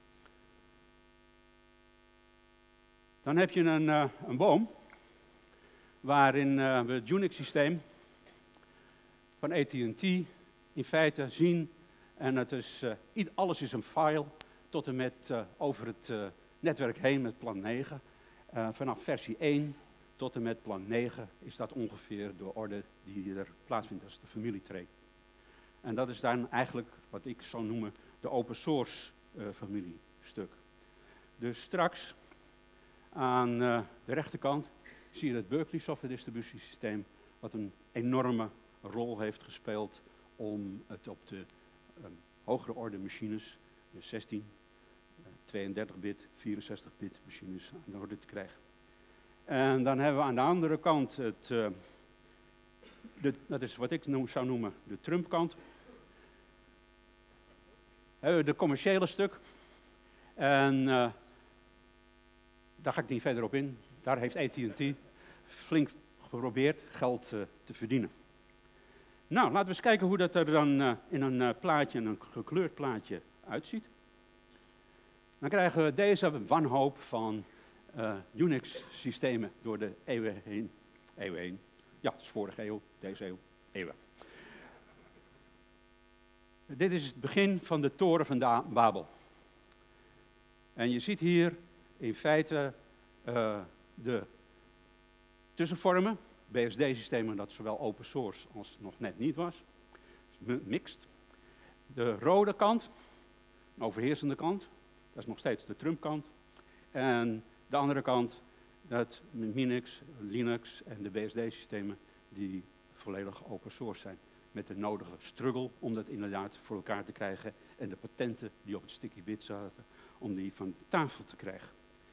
Dan heb je een, uh, een boom waarin uh, we het Unix-systeem van A T en T in feite zien. En het is, uh, alles is een file tot en met uh, over het uh, netwerk heen met plan negen. Uh, vanaf versie één tot en met plan negen is dat ongeveer de orde die er plaatsvindt als de familietree. En dat is dan eigenlijk wat ik zou noemen de open source uh, familiestuk. Dus straks aan uh, de rechterkant zie je het Berkeley Software Distributiesysteem, wat een enorme rol heeft gespeeld om het op de um, hogere orde machines, dus zestien, tweeëndertig bit, vierenzestig bit machines aan de orde te krijgen. En dan hebben we aan de andere kant, het, uh, de, dat is wat ik noem, zou noemen de Trump-kant. Hebben we de commerciële stuk. En uh, daar ga ik niet verder op in. Daar heeft A T en T flink geprobeerd geld uh, te verdienen. Nou, laten we eens kijken hoe dat er dan uh, in een uh, plaatje, een gekleurd plaatje, uitziet. Dan krijgen we deze wanhoop van uh, Unix-systemen door de eeuwen heen. Eeuwen heen. Ja, het is vorige eeuw, deze eeuw, eeuwen. Dit is het begin van de toren van da Babel. En je ziet hier in feite uh, de tussenvormen, B S D-systemen dat zowel open source als nog net niet was, mixed. De rode kant, een overheersende kant, dat is nog steeds de Trump-kant. En de andere kant, dat Minix, Linux en de B S D-systemen die volledig open source zijn. Met de nodige struggle om dat inderdaad voor elkaar te krijgen en de patenten die op het sticky bit zaten, om die van tafel te krijgen.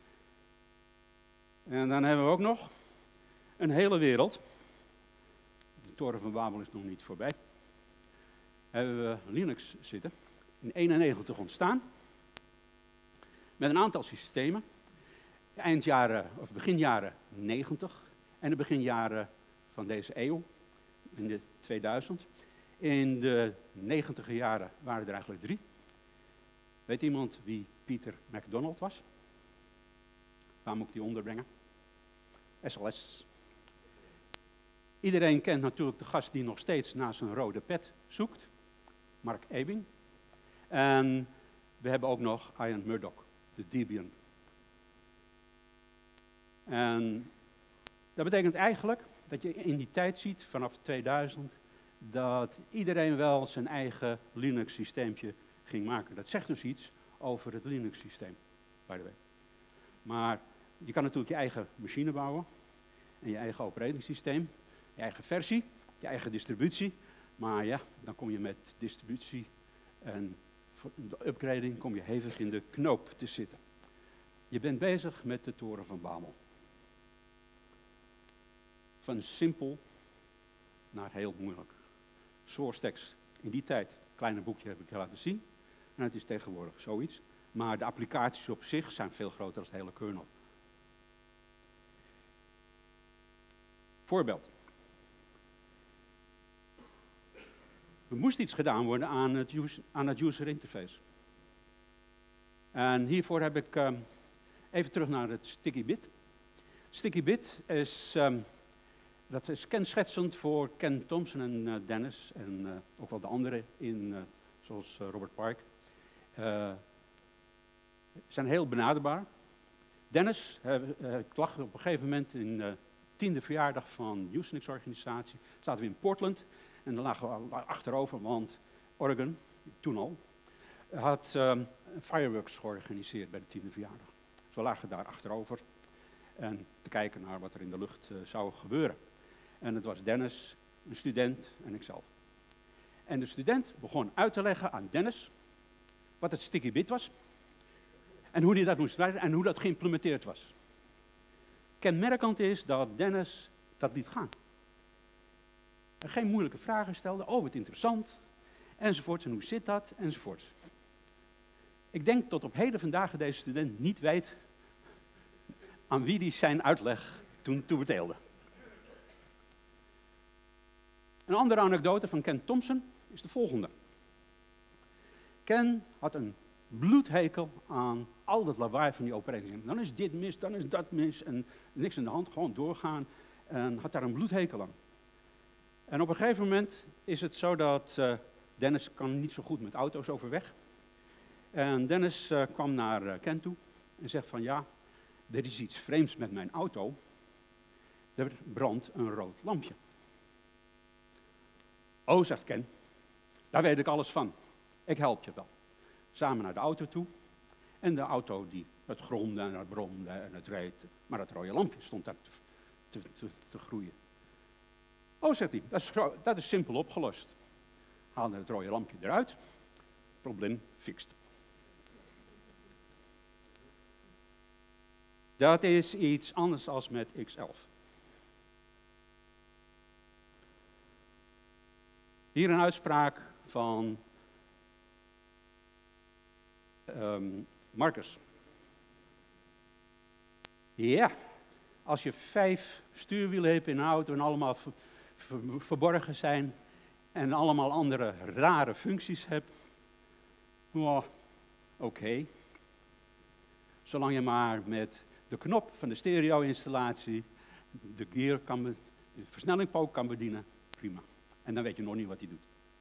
En dan hebben we ook nog een hele wereld. De toren van Babel is nog niet voorbij. Hebben we Linux zitten, in eenennegentig ontstaan, met een aantal systemen. Eindjaren, of beginjaren negentig en de beginjaren van deze eeuw, in de tweeduizend. In de negentiger jaren waren er eigenlijk drie. Weet iemand wie Peter McDonald was? Waar moet ik die onderbrengen? S L S. Iedereen kent natuurlijk de gast die nog steeds naar zijn rode pet zoekt. Mark Ebing. En we hebben ook nog Ian Murdoch, de Debian. En dat betekent eigenlijk dat je in die tijd ziet, vanaf tweeduizend, dat iedereen wel zijn eigen Linux-systeempje ging maken. Dat zegt dus iets over het Linux-systeem, by the way. Maar je kan natuurlijk je eigen machine bouwen en je eigen operatingsysteem, je eigen versie, je eigen distributie. Maar ja, dan kom je met distributie en de upgrading kom je hevig in de knoop te zitten. Je bent bezig met de toren van Babel. Van simpel naar heel moeilijk. SourceText in die tijd, een kleine boekje heb ik je laten zien. En het is tegenwoordig zoiets. Maar de applicaties op zich zijn veel groter dan het hele kernel. Voorbeeld. Er moest iets gedaan worden aan het, use, aan het user interface. En hiervoor heb ik um, even terug naar het sticky bit. Sticky bit is, um, dat is kenschetsend voor Ken Thompson en uh, Dennis en uh, ook wel de anderen, in, uh, zoals uh, Robert Park. Uh, zijn heel benaderbaar. Dennis, uh, uh, ik lag op een gegeven moment in de uh, tiende verjaardag van de Usenix-organisatie. Zaten we in Portland en dan lagen we achterover, want Oregon, toen al, had um, fireworks georganiseerd bij de tiende verjaardag. Dus we lagen daar achterover en te kijken naar wat er in de lucht uh, zou gebeuren. En het was Dennis, een student en ikzelf. En de student begon uit te leggen aan Dennis wat het sticky bit was en hoe hij dat moest werken en hoe dat geïmplementeerd was. Kenmerkend is dat Dennis dat liet gaan. En geen moeilijke vragen stelde, oh wat interessant, enzovoort, en hoe zit dat, enzovoort. Ik denk tot op heden vandaag deze student niet weet aan wie die zijn uitleg toen toebedeelde. Een andere anekdote van Ken Thompson is de volgende. Ken had een bloedhekel aan al dat lawaai van die operating. Dan is dit mis, dan is dat mis en niks aan de hand, gewoon doorgaan. En had daar een bloedhekel aan. En op een gegeven moment is het zo dat uh, Dennis kan niet zo goed met auto's overweg. En Dennis uh, kwam naar uh, Ken toe en zegt van ja, er is iets vreemds met mijn auto. Er brandt een rood lampje. Oh, zegt Ken, daar weet ik alles van. Ik help je wel. Samen naar de auto toe. En de auto die het gromde en het bromde en het reed. Maar het rode lampje stond daar te, te, te, te groeien. Oh, zegt hij, dat is, dat is simpel opgelost. Haalde het rode lampje eruit. Probleem fixed. Dat is iets anders als met X elf. Hier een uitspraak van um, Marcus. Ja, als je vijf stuurwielen hebt in een auto en allemaal ver, ver, verborgen zijn en allemaal andere rare functies hebt, oh, oké. Okay. Zolang je maar met de knop van de stereo-installatie de gear kan, de versnellingpook kan bedienen, prima. En dan weet je nog niet wat hij doet.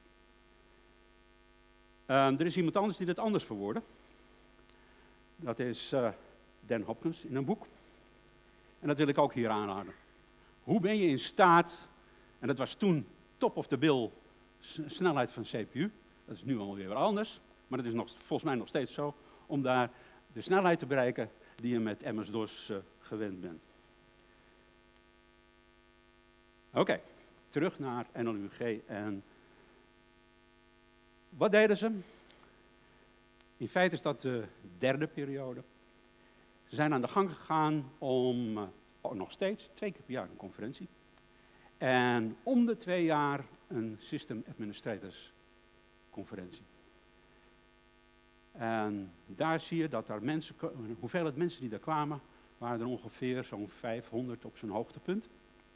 Uh, er is iemand anders die dit anders verwoordde. Dat is uh, Dan Hopkins in een boek. En dat wil ik ook hier aanraden. Hoe ben je in staat, en dat was toen top of the bill snelheid van C P U. Dat is nu alweer weer anders, maar dat is nog, volgens mij nog steeds zo. Om daar de snelheid te bereiken die je met M S-DOS uh, gewend bent. Oké. Okay. Terug naar N L U G en wat deden ze? In feite is dat de derde periode. Ze zijn aan de gang gegaan om, oh, nog steeds, twee keer per jaar een conferentie. En om de twee jaar een System Administrators conferentie. En daar zie je dat er mensen, hoeveelheid mensen die daar kwamen, waren er ongeveer zo'n vijfhonderd op zijn hoogtepunt.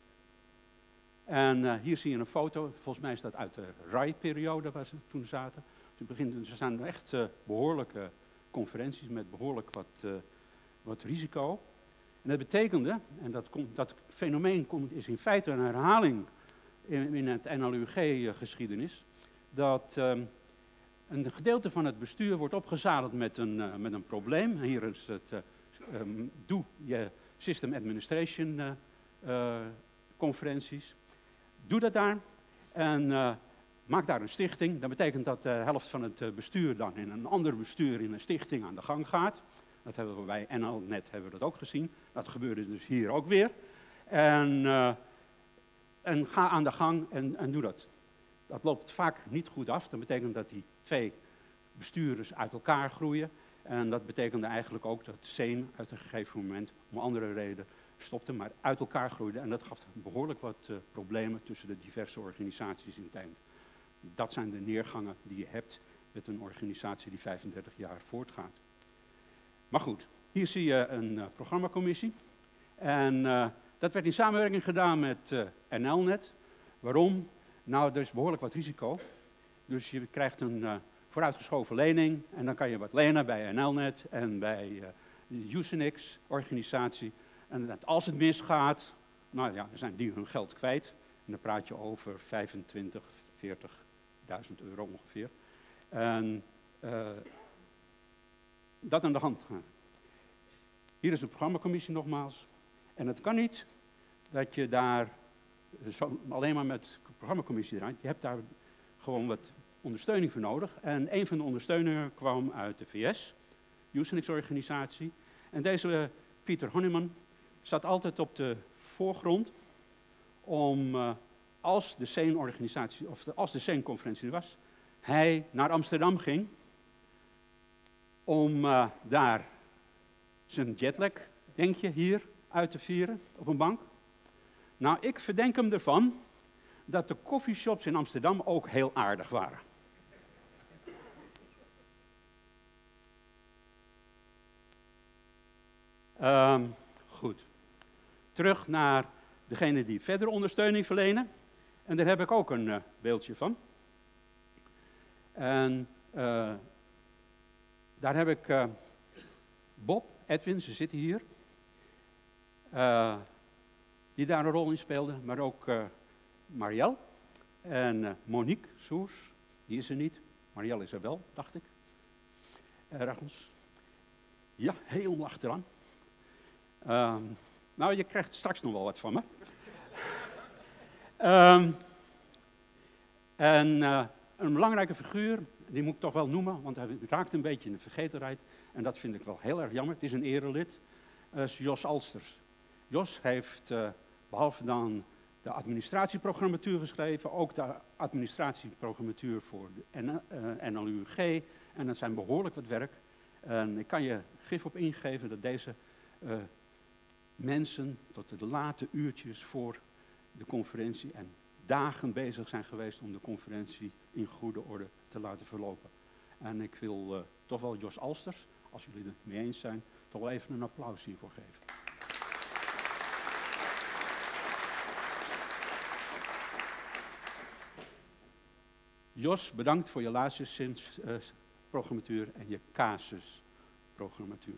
En uh, hier zie je een foto, volgens mij is dat uit de R A I-periode waar ze toen zaten. Ze, beginnen, ze zijn echt uh, behoorlijke conferenties met behoorlijk wat, uh, wat risico. En dat betekende, en dat, komt, dat fenomeen komt, is in feite een herhaling in, in het N L U G-geschiedenis, dat um, een gedeelte van het bestuur wordt opgezadeld met een, uh, met een probleem. Hier is het, uh, um, doe je System Administration uh, uh, conferenties. Doe dat daar en uh, maak daar een stichting. Dat betekent dat de helft van het bestuur dan in een ander bestuur in een stichting aan de gang gaat. Dat hebben we bij N L net hebben we dat ook gezien. Dat gebeurde dus hier ook weer. En, uh, en ga aan de gang en, en doe dat. Dat loopt vaak niet goed af. Dat betekent dat die twee bestuurders uit elkaar groeien. En dat betekende eigenlijk ook dat C E N uit een gegeven moment, om andere reden, stopte, maar uit elkaar groeide. En dat gaf behoorlijk wat uh, problemen tussen de diverse organisaties in het eind. Dat zijn de neergangen die je hebt met een organisatie die vijfendertig jaar voortgaat. Maar goed, hier zie je een uh, programmacommissie. En uh, dat werd in samenwerking gedaan met uh, N L net. Waarom? Nou, er is behoorlijk wat risico. Dus je krijgt een uh, vooruitgeschoven lening en dan kan je wat lenen bij N L net en bij uh, de Usenix-organisatie. En als het misgaat, nou ja, dan zijn die hun geld kwijt. En dan praat je over vijfentwintig, veertigduizend euro ongeveer. En uh, dat aan de hand gaan. Hier is een programmacommissie nogmaals. En het kan niet dat je daar zo, alleen maar met de programmacommissie draait. Je hebt daar gewoon wat ondersteuning voor nodig. En een van de ondersteuningen kwam uit de V S, Usenix-organisatie. En deze uh, Pieter Honeyman zat altijd op de voorgrond om, uh, als de C E N-organisatie, of de, als de C E N-conferentie er was, hij naar Amsterdam ging om uh, daar zijn jetlag, denk je, hier uit te vieren op een bank. Nou, ik verdenk hem ervan dat de coffeeshops in Amsterdam ook heel aardig waren. Um, goed. Terug naar degene die verder ondersteuning verlenen. En daar heb ik ook een uh, beeldje van. En uh, daar heb ik uh, Bob, Edwin, ze zitten hier, uh, die daar een rol in speelden, maar ook uh, Marielle en uh, Monique Soers, die is er niet. Marielle is er wel, dacht ik. Ergens. Ja, heel achteraan. Um, nou, je krijgt straks nog wel wat van me. um, en uh, een belangrijke figuur, die moet ik toch wel noemen, want hij raakt een beetje in de vergetelheid. En dat vind ik wel heel erg jammer. Het is een erelid. Uh, is Jos Alsters. Jos heeft, uh, behalve dan de administratieprogrammatuur geschreven, ook de administratieprogrammatuur voor de N L U G. En dat zijn behoorlijk wat werk. En ik kan je gif op ingeven dat deze uh, mensen tot de late uurtjes voor de conferentie en dagen bezig zijn geweest om de conferentie in goede orde te laten verlopen. En ik wil uh, toch wel Jos Alsters, als jullie het mee eens zijn, toch wel even een applaus hiervoor geven. Jos, bedankt voor je basisprogrammatuur en je casusprogrammatuur.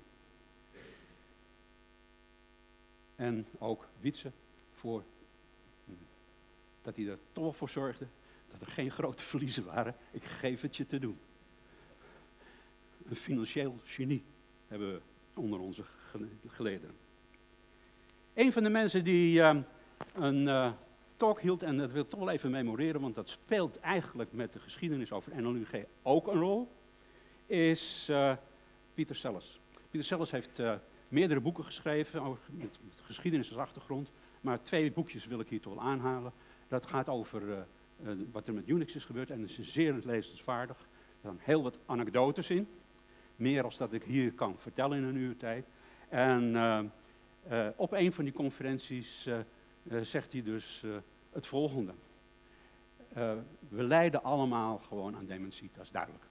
En ook Wietse voor dat hij er toch wel voor zorgde dat er geen grote verliezen waren. Ik geef het je te doen. Een financieel genie hebben we onder onze gelederen. Een van de mensen die uh, een uh, talk hield, en dat wil ik toch wel even memoreren, want dat speelt eigenlijk met de geschiedenis over N L U G ook een rol, is uh, Pieter Sellers. Pieter Sellers heeft uh, meerdere boeken geschreven, over, met, met geschiedenis als achtergrond, maar twee boekjes wil ik hier toch wel aanhalen. Dat gaat over uh, uh, wat er met Unix is gebeurd en het is zeer lezenswaardig. Er staan heel wat anekdotes in, meer als dat ik hier kan vertellen in een uur tijd. En uh, uh, op een van die conferenties uh, uh, zegt hij dus uh, het volgende. Uh, we lijden allemaal gewoon aan dementie, dat is duidelijk.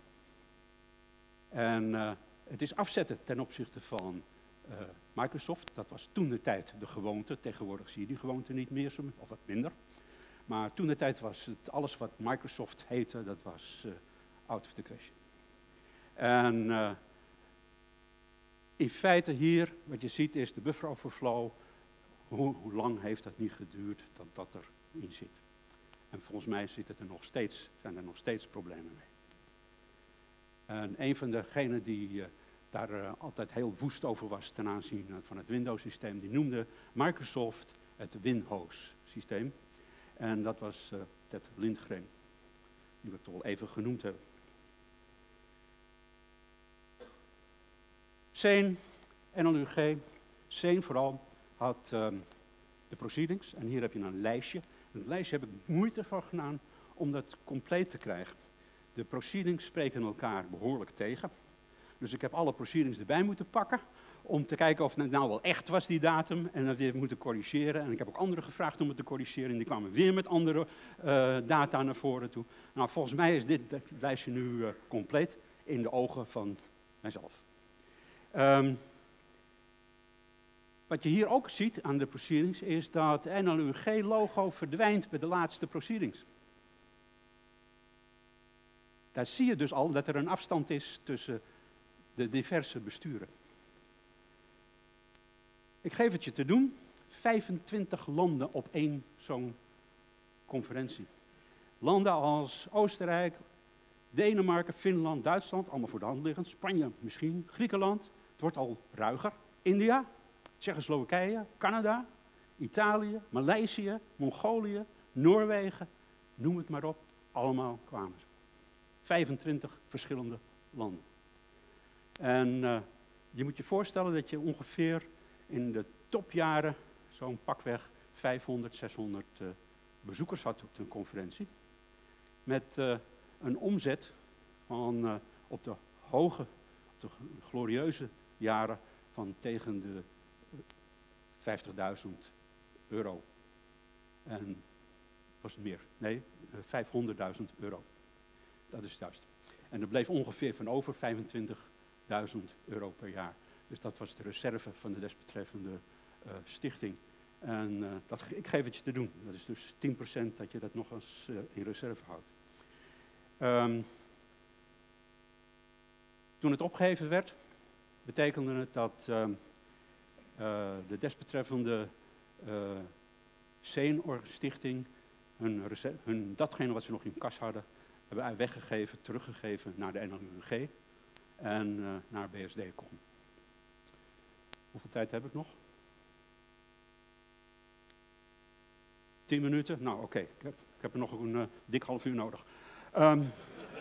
En uh, het is afzetten ten opzichte van uh, Microsoft. Dat was toen de tijd de gewoonte. Tegenwoordig zie je die gewoonte niet meer, of wat minder. Maar toen de tijd was het alles wat Microsoft heette, dat was uh, out of the question. En uh, in feite hier, wat je ziet is de buffer overflow. Hoe, hoe lang heeft dat niet geduurd dat dat erin zit? En volgens mij zit het er nog steeds, zijn er nog steeds problemen mee. En een van degenen die uh, daar uh, altijd heel woest over was ten aanzien van het Windows-systeem, die noemde Microsoft het WinHose-systeem. En dat was uh, Ted Lindgren, die we toch wel even genoemd hebben. Sane, N L U G, Sane vooral, had um, de proceedings. En hier heb je een lijstje. Het lijstje heb ik moeite voor gedaan om dat compleet te krijgen. De proceedings spreken elkaar behoorlijk tegen. Dus ik heb alle proceedings erbij moeten pakken om te kijken of het nou wel echt was, die datum. En dat we moeten corrigeren. En ik heb ook anderen gevraagd om het te corrigeren. En die kwamen weer met andere uh, data naar voren toe. Nou, volgens mij is dit lijstje nu uh, compleet in de ogen van mijzelf. Um, wat je hier ook ziet aan de proceedings is dat het N L U G-logo verdwijnt bij de laatste proceedings. Daar zie je dus al dat er een afstand is tussen de diverse besturen. Ik geef het je te doen. vijfentwintig landen op één zo'n conferentie. Landen als Oostenrijk, Denemarken, Finland, Duitsland, allemaal voor de hand liggend. Spanje misschien, Griekenland, het wordt al ruiger. India, Tsjechoslowakije, Canada, Italië, Maleisië, Mongolië, Noorwegen, noem het maar op. Allemaal kwamen ze. vijfentwintig verschillende landen. En uh, je moet je voorstellen dat je ongeveer in de topjaren zo'n pakweg vijfhonderd, zeshonderd uh, bezoekers had op de conferentie. Met uh, een omzet van uh, op de hoge, op de glorieuze jaren van tegen de vijftigduizend euro. En was het meer? Nee, uh, vijfhonderdduizend euro. Dat is juist. En er bleef ongeveer van over vijfentwintigduizend euro per jaar. Dus dat was de reserve van de desbetreffende uh, stichting. En uh, dat, ik geef het je te doen. Dat is dus tien procent dat je dat nog eens uh, in reserve houdt. Um, toen het opgeheven werd, betekende het dat uh, uh, de desbetreffende uh, Seen-stichting hun, hun, datgene wat ze nog in kas hadden, hebben weggegeven, teruggegeven naar de N L U G en uh, naar B S D kon. Hoeveel tijd heb ik nog? Tien minuten? Nou, oké. Okay. Ik, ik heb er nog een uh, dik half uur nodig. Um,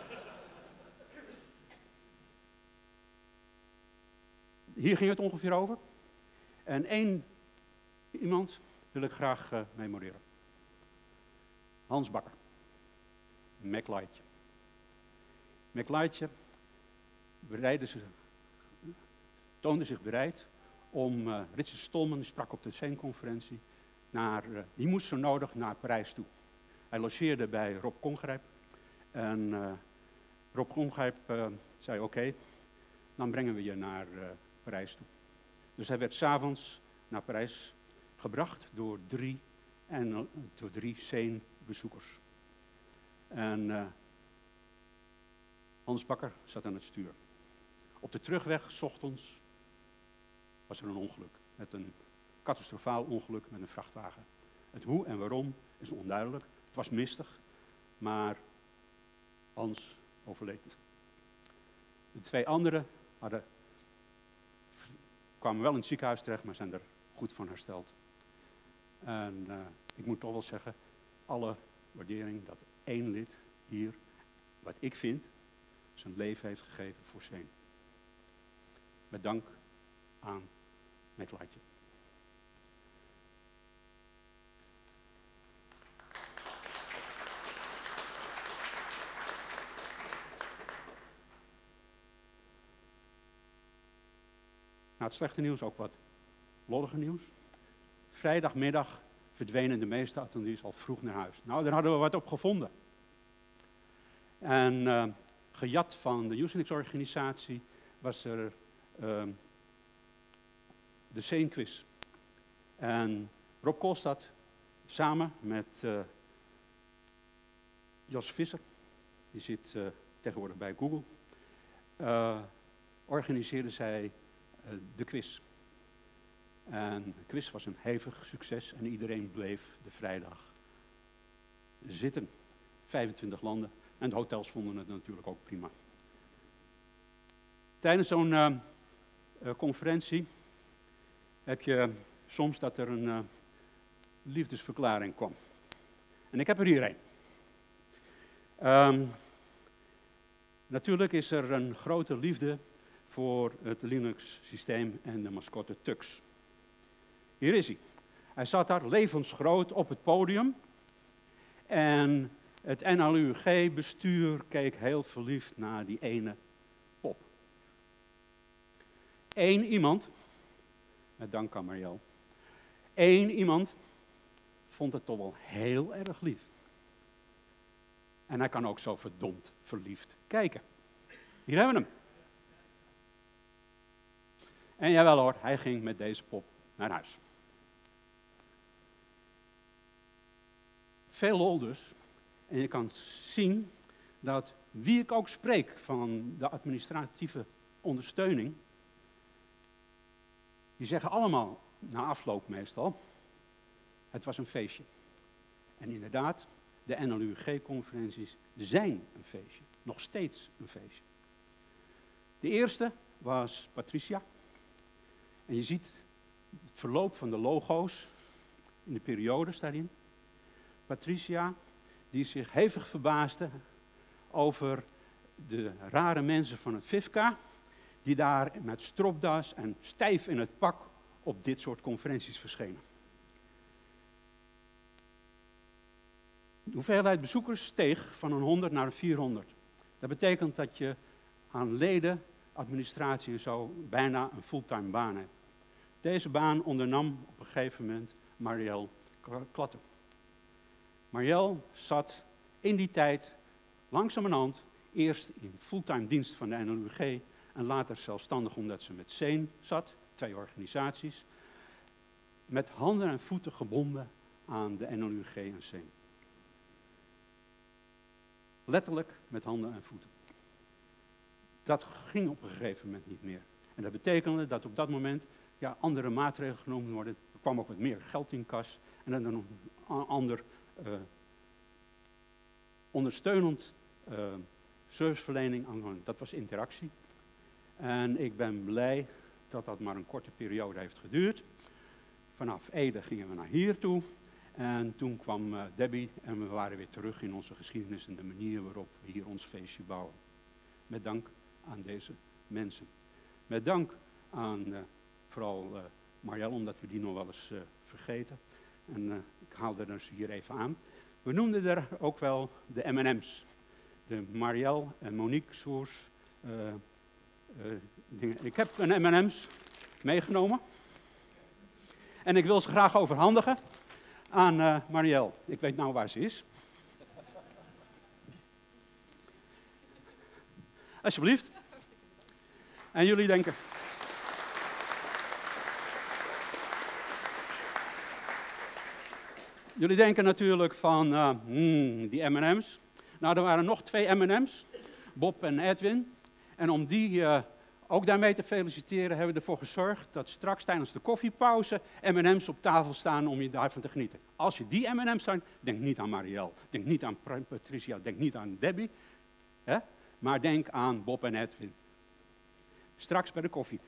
hier ging het ongeveer over. En één iemand wil ik graag uh, memoreren. Hans Bakker. McLightje. McLightje zich, toonde zich bereid om, uh, Richard Stallman sprak op de Seen-conferentie, naar, uh, die moest zo nodig naar Parijs toe. Hij logeerde bij Rob Kongrijp en uh, Rob Kongrijp uh, zei oké, okay, dan brengen we je naar uh, Parijs toe. Dus hij werd 's avonds naar Parijs gebracht door drie, en, uh, door drie Seen-bezoekers. En uh, Hans Bakker zat aan het stuur. Op de terugweg, 's ochtends, was er een ongeluk. Met een catastrofaal ongeluk met een vrachtwagen. Het hoe en waarom is onduidelijk. Het was mistig, maar Hans overleed het. De twee anderen hadden, kwamen wel in het ziekenhuis terecht, maar zijn er goed van hersteld. En uh, ik moet toch wel zeggen, alle waardering dat één lid hier, wat ik vind, zijn leven heeft gegeven voor Seen. Met dank aan McLightje. Na het slechte nieuws ook wat lollige nieuws. Vrijdagmiddag verdwenen de meeste attendees al vroeg naar huis. Nou, daar hadden we wat op gevonden. En uh, gejat van de Usenix-organisatie was er uh, de Seen-quiz. En Rob Koolstad, samen met uh, Jos Visser, die zit uh, tegenwoordig bij Google, uh, organiseerden zij uh, de quiz. En de quiz was een hevig succes en iedereen bleef de vrijdag zitten. vijfentwintig landen en de hotels vonden het natuurlijk ook prima. Tijdens zo'n uh, uh, conferentie heb je soms dat er een uh, liefdesverklaring kwam. En ik heb er hier een. Um, natuurlijk is er een grote liefde voor het Linux-systeem en de mascotte Tux. Hier is hij. Hij zat daar levensgroot op het podium. En het N L U G-bestuur keek heel verliefd naar die ene pop. Eén iemand, met dank aan Marielle, één iemand vond het toch wel heel erg lief. En hij kan ook zo verdomd verliefd kijken. Hier hebben we hem. En jawel hoor, hij ging met deze pop naar huis. Veel lol dus. En je kan zien dat wie ik ook spreek van de administratieve ondersteuning, die zeggen allemaal, na afloop meestal, het was een feestje. En inderdaad, de N L U G-conferenties zijn een feestje. Nog steeds een feestje. De eerste was Patricia. En je ziet het verloop van de logo's in de periodes daarin. Patricia, die zich hevig verbaasde over de rare mensen van het V I V K A, die daar met stropdas en stijf in het pak op dit soort conferenties verschenen. De hoeveelheid bezoekers steeg van een honderd naar een vierhonderd. Dat betekent dat je aan leden, administratie en zo bijna een fulltime baan hebt. Deze baan ondernam op een gegeven moment Marielle Klatten. Marielle zat in die tijd langzamerhand eerst in fulltime dienst van de N L U G en later zelfstandig omdat ze met Seen zat, twee organisaties. met handen en voeten gebonden aan de N L U G N C. Letterlijk met handen en voeten. Dat ging op een gegeven moment niet meer. En dat betekende dat op dat moment ja, andere maatregelen genomen worden. Er kwam ook wat meer geld in kas. En dan nog een ander uh, ondersteunend uh, serviceverlening aan. Dat was interactie. En ik ben blij dat dat maar een korte periode heeft geduurd. Vanaf Ede gingen we naar hier toe. En toen kwam uh, Debbie en we waren weer terug in onze geschiedenis en de manier waarop we hier ons feestje bouwen. Met dank aan deze mensen. Met dank aan uh, vooral uh, Marielle, omdat we die nog wel eens uh, vergeten. En uh, ik haalde er dus hier even aan. We noemden er ook wel de M en M's. De Marielle en Monique Soers uh, uh, dingen. Ik heb een M en M's meegenomen. En ik wil ze graag overhandigen aan uh, Marielle. Ik weet nou waar ze is. Alsjeblieft. En jullie denken... Jullie denken natuurlijk van, uh, hmm, die M en M's. Nou, er waren nog twee M en M's, Bob en Edwin. En om die uh, ook daarmee te feliciteren, hebben we ervoor gezorgd dat straks tijdens de koffiepauze M en M's op tafel staan om je daarvan te genieten. Als je die M en M's zijn, denk niet aan Marielle, denk niet aan Patricia, denk niet aan Debbie. Hè? Maar denk aan Bob en Edwin. Straks bij de koffie.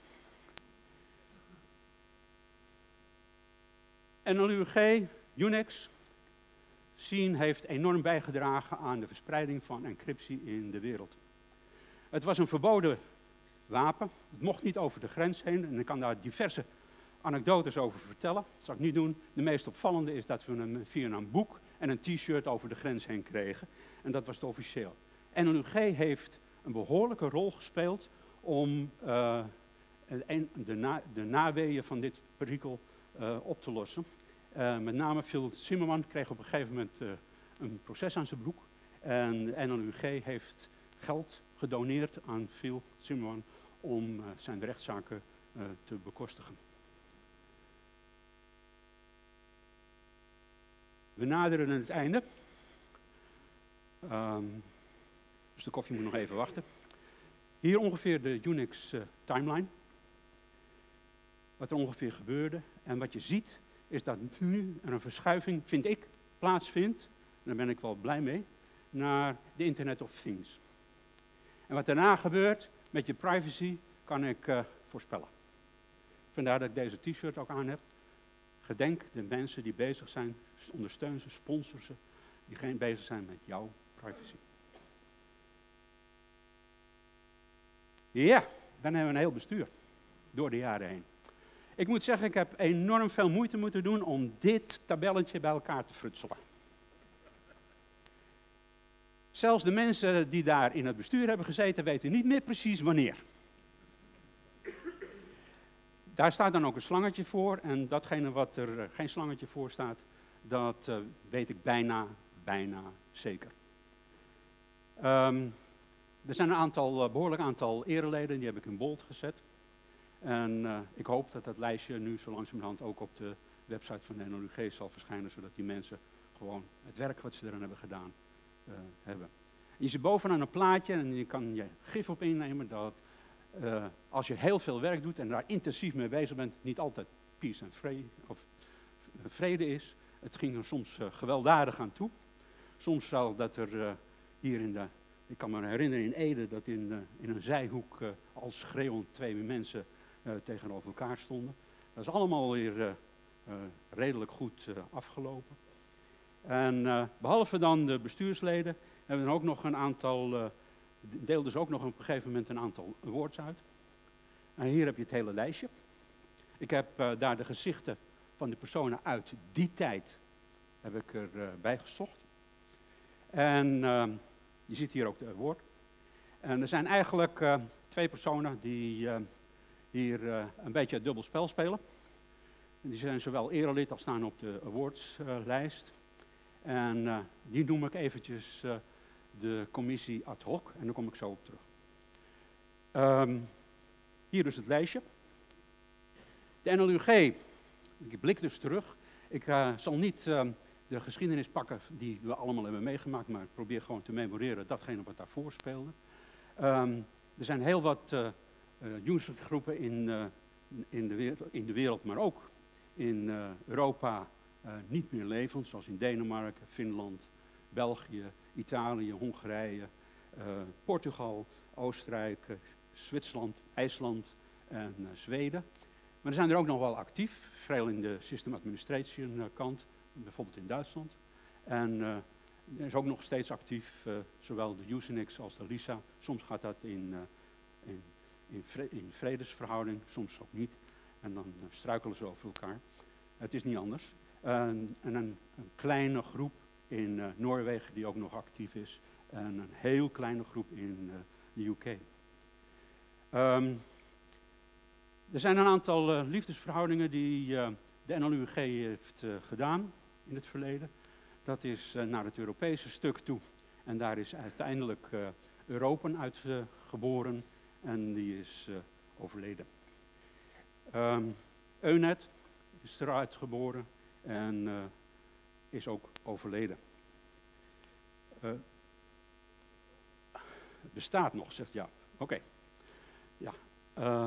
N L U G, Unix, Scene heeft enorm bijgedragen aan de verspreiding van encryptie in de wereld. Het was een verboden wapen, het mocht niet over de grens heen en ik kan daar diverse anekdotes over vertellen. Dat zal ik niet doen. De meest opvallende is dat we hem via een boek en een t-shirt over de grens heen kregen. En dat was het officieel. N L U G heeft een behoorlijke rol gespeeld om uh, de, na, de naweeën van dit perikel uh, op te lossen. Uh, met name Phil Zimmermann kreeg op een gegeven moment uh, een proces aan zijn broek. En N L U G heeft geld gedoneerd aan Phil Zimmermann om uh, zijn rechtszaken uh, te bekostigen. We naderen het einde. Um, dus de koffie moet nog even wachten. Hier ongeveer de Unix uh, timeline. Wat er ongeveer gebeurde. En wat je ziet is dat nu er een verschuiving, vind ik, plaatsvindt. Daar ben ik wel blij mee. Naar de Internet of Things. En wat daarna gebeurt met je privacy kan ik uh, voorspellen. Vandaar dat ik deze t-shirt ook aan heb. Gedenk de mensen die bezig zijn, ondersteun ze, sponsor ze, die geen bezig zijn met jouw privacy. Ja, dan hebben we een heel bestuur door de jaren heen. Ik moet zeggen, ik heb enorm veel moeite moeten doen om dit tabelletje bij elkaar te frutselen. Zelfs de mensen die daar in het bestuur hebben gezeten, weten niet meer precies wanneer. Daar staat dan ook een slangetje voor en datgene wat er geen slangetje voor staat, dat uh, weet ik bijna, bijna zeker. Um, er zijn een aantal, uh, behoorlijk aantal ereleden, die heb ik in bold gezet. En uh, ik hoop dat dat lijstje nu zo langzamerhand ook op de website van de N L U G zal verschijnen, zodat die mensen gewoon het werk wat ze eraan hebben gedaan, uh, hebben. Je ziet bovenaan een plaatje en je kan je gif op innemen dat uh, als je heel veel werk doet en daar intensief mee bezig bent, niet altijd peace en vrede, of, uh, vrede is. Het ging er soms uh, gewelddadig aan toe. Soms zal dat er uh, hier in de, ik kan me herinneren in Ede, dat in, uh, in een zijhoek uh, als schreeuwend twee mensen uh, tegenover elkaar stonden. Dat is allemaal weer uh, uh, redelijk goed uh, afgelopen. En uh, behalve dan de bestuursleden hebben we ook nog een aantal, uh, deelden ze ook nog op een gegeven moment een aantal awards uit. En hier heb je het hele lijstje. Ik heb uh, daar de gezichten van de personen uit die tijd heb ik erbij uh, gezocht. En uh, je ziet hier ook de award. En er zijn eigenlijk uh, twee personen die uh, hier uh, een beetje het dubbel spel spelen. En die zijn zowel erelid als staan op de awardslijst. Uh, en uh, die noem ik eventjes uh, de commissie ad hoc en daar kom ik zo op terug. Um, hier dus het lijstje. De N L U G ik blik dus terug. Ik uh, zal niet uh, de geschiedenis pakken die we allemaal hebben meegemaakt, maar ik probeer gewoon te memoreren datgene wat daarvoor speelde. Um, er zijn heel wat uh, uh, usergroepen in, uh, in, de wereld, in de wereld, maar ook in uh, Europa uh, niet meer levend, zoals in Denemarken, Finland, België, Italië, Hongarije, uh, Portugal, Oostenrijk, uh, Zwitserland, IJsland en uh, Zweden. Maar er zijn er ook nog wel actief, veel in de System Administration uh, kant, bijvoorbeeld in Duitsland. En uh, er is ook nog steeds actief, uh, zowel de Usenix als de Lisa. Soms gaat dat in, uh, in, in, vre in vredesverhouding, soms ook niet. En dan uh, struikelen ze over elkaar. Het is niet anders. Uh, en een, een kleine groep in uh, Noorwegen die ook nog actief is. En een heel kleine groep in uh, de U K. Um, er zijn een aantal uh, liefdesverhoudingen die uh, de N L U G heeft uh, gedaan in het verleden. Dat is uh, naar het Europese stuk toe. En daar is uiteindelijk uh, Europen uit uh, geboren en die is uh, overleden. Um, Eunet is eruit geboren en uh, is ook overleden. Uh, het bestaat nog, zegt Jaap. Oké. Okay. Ja. Uh,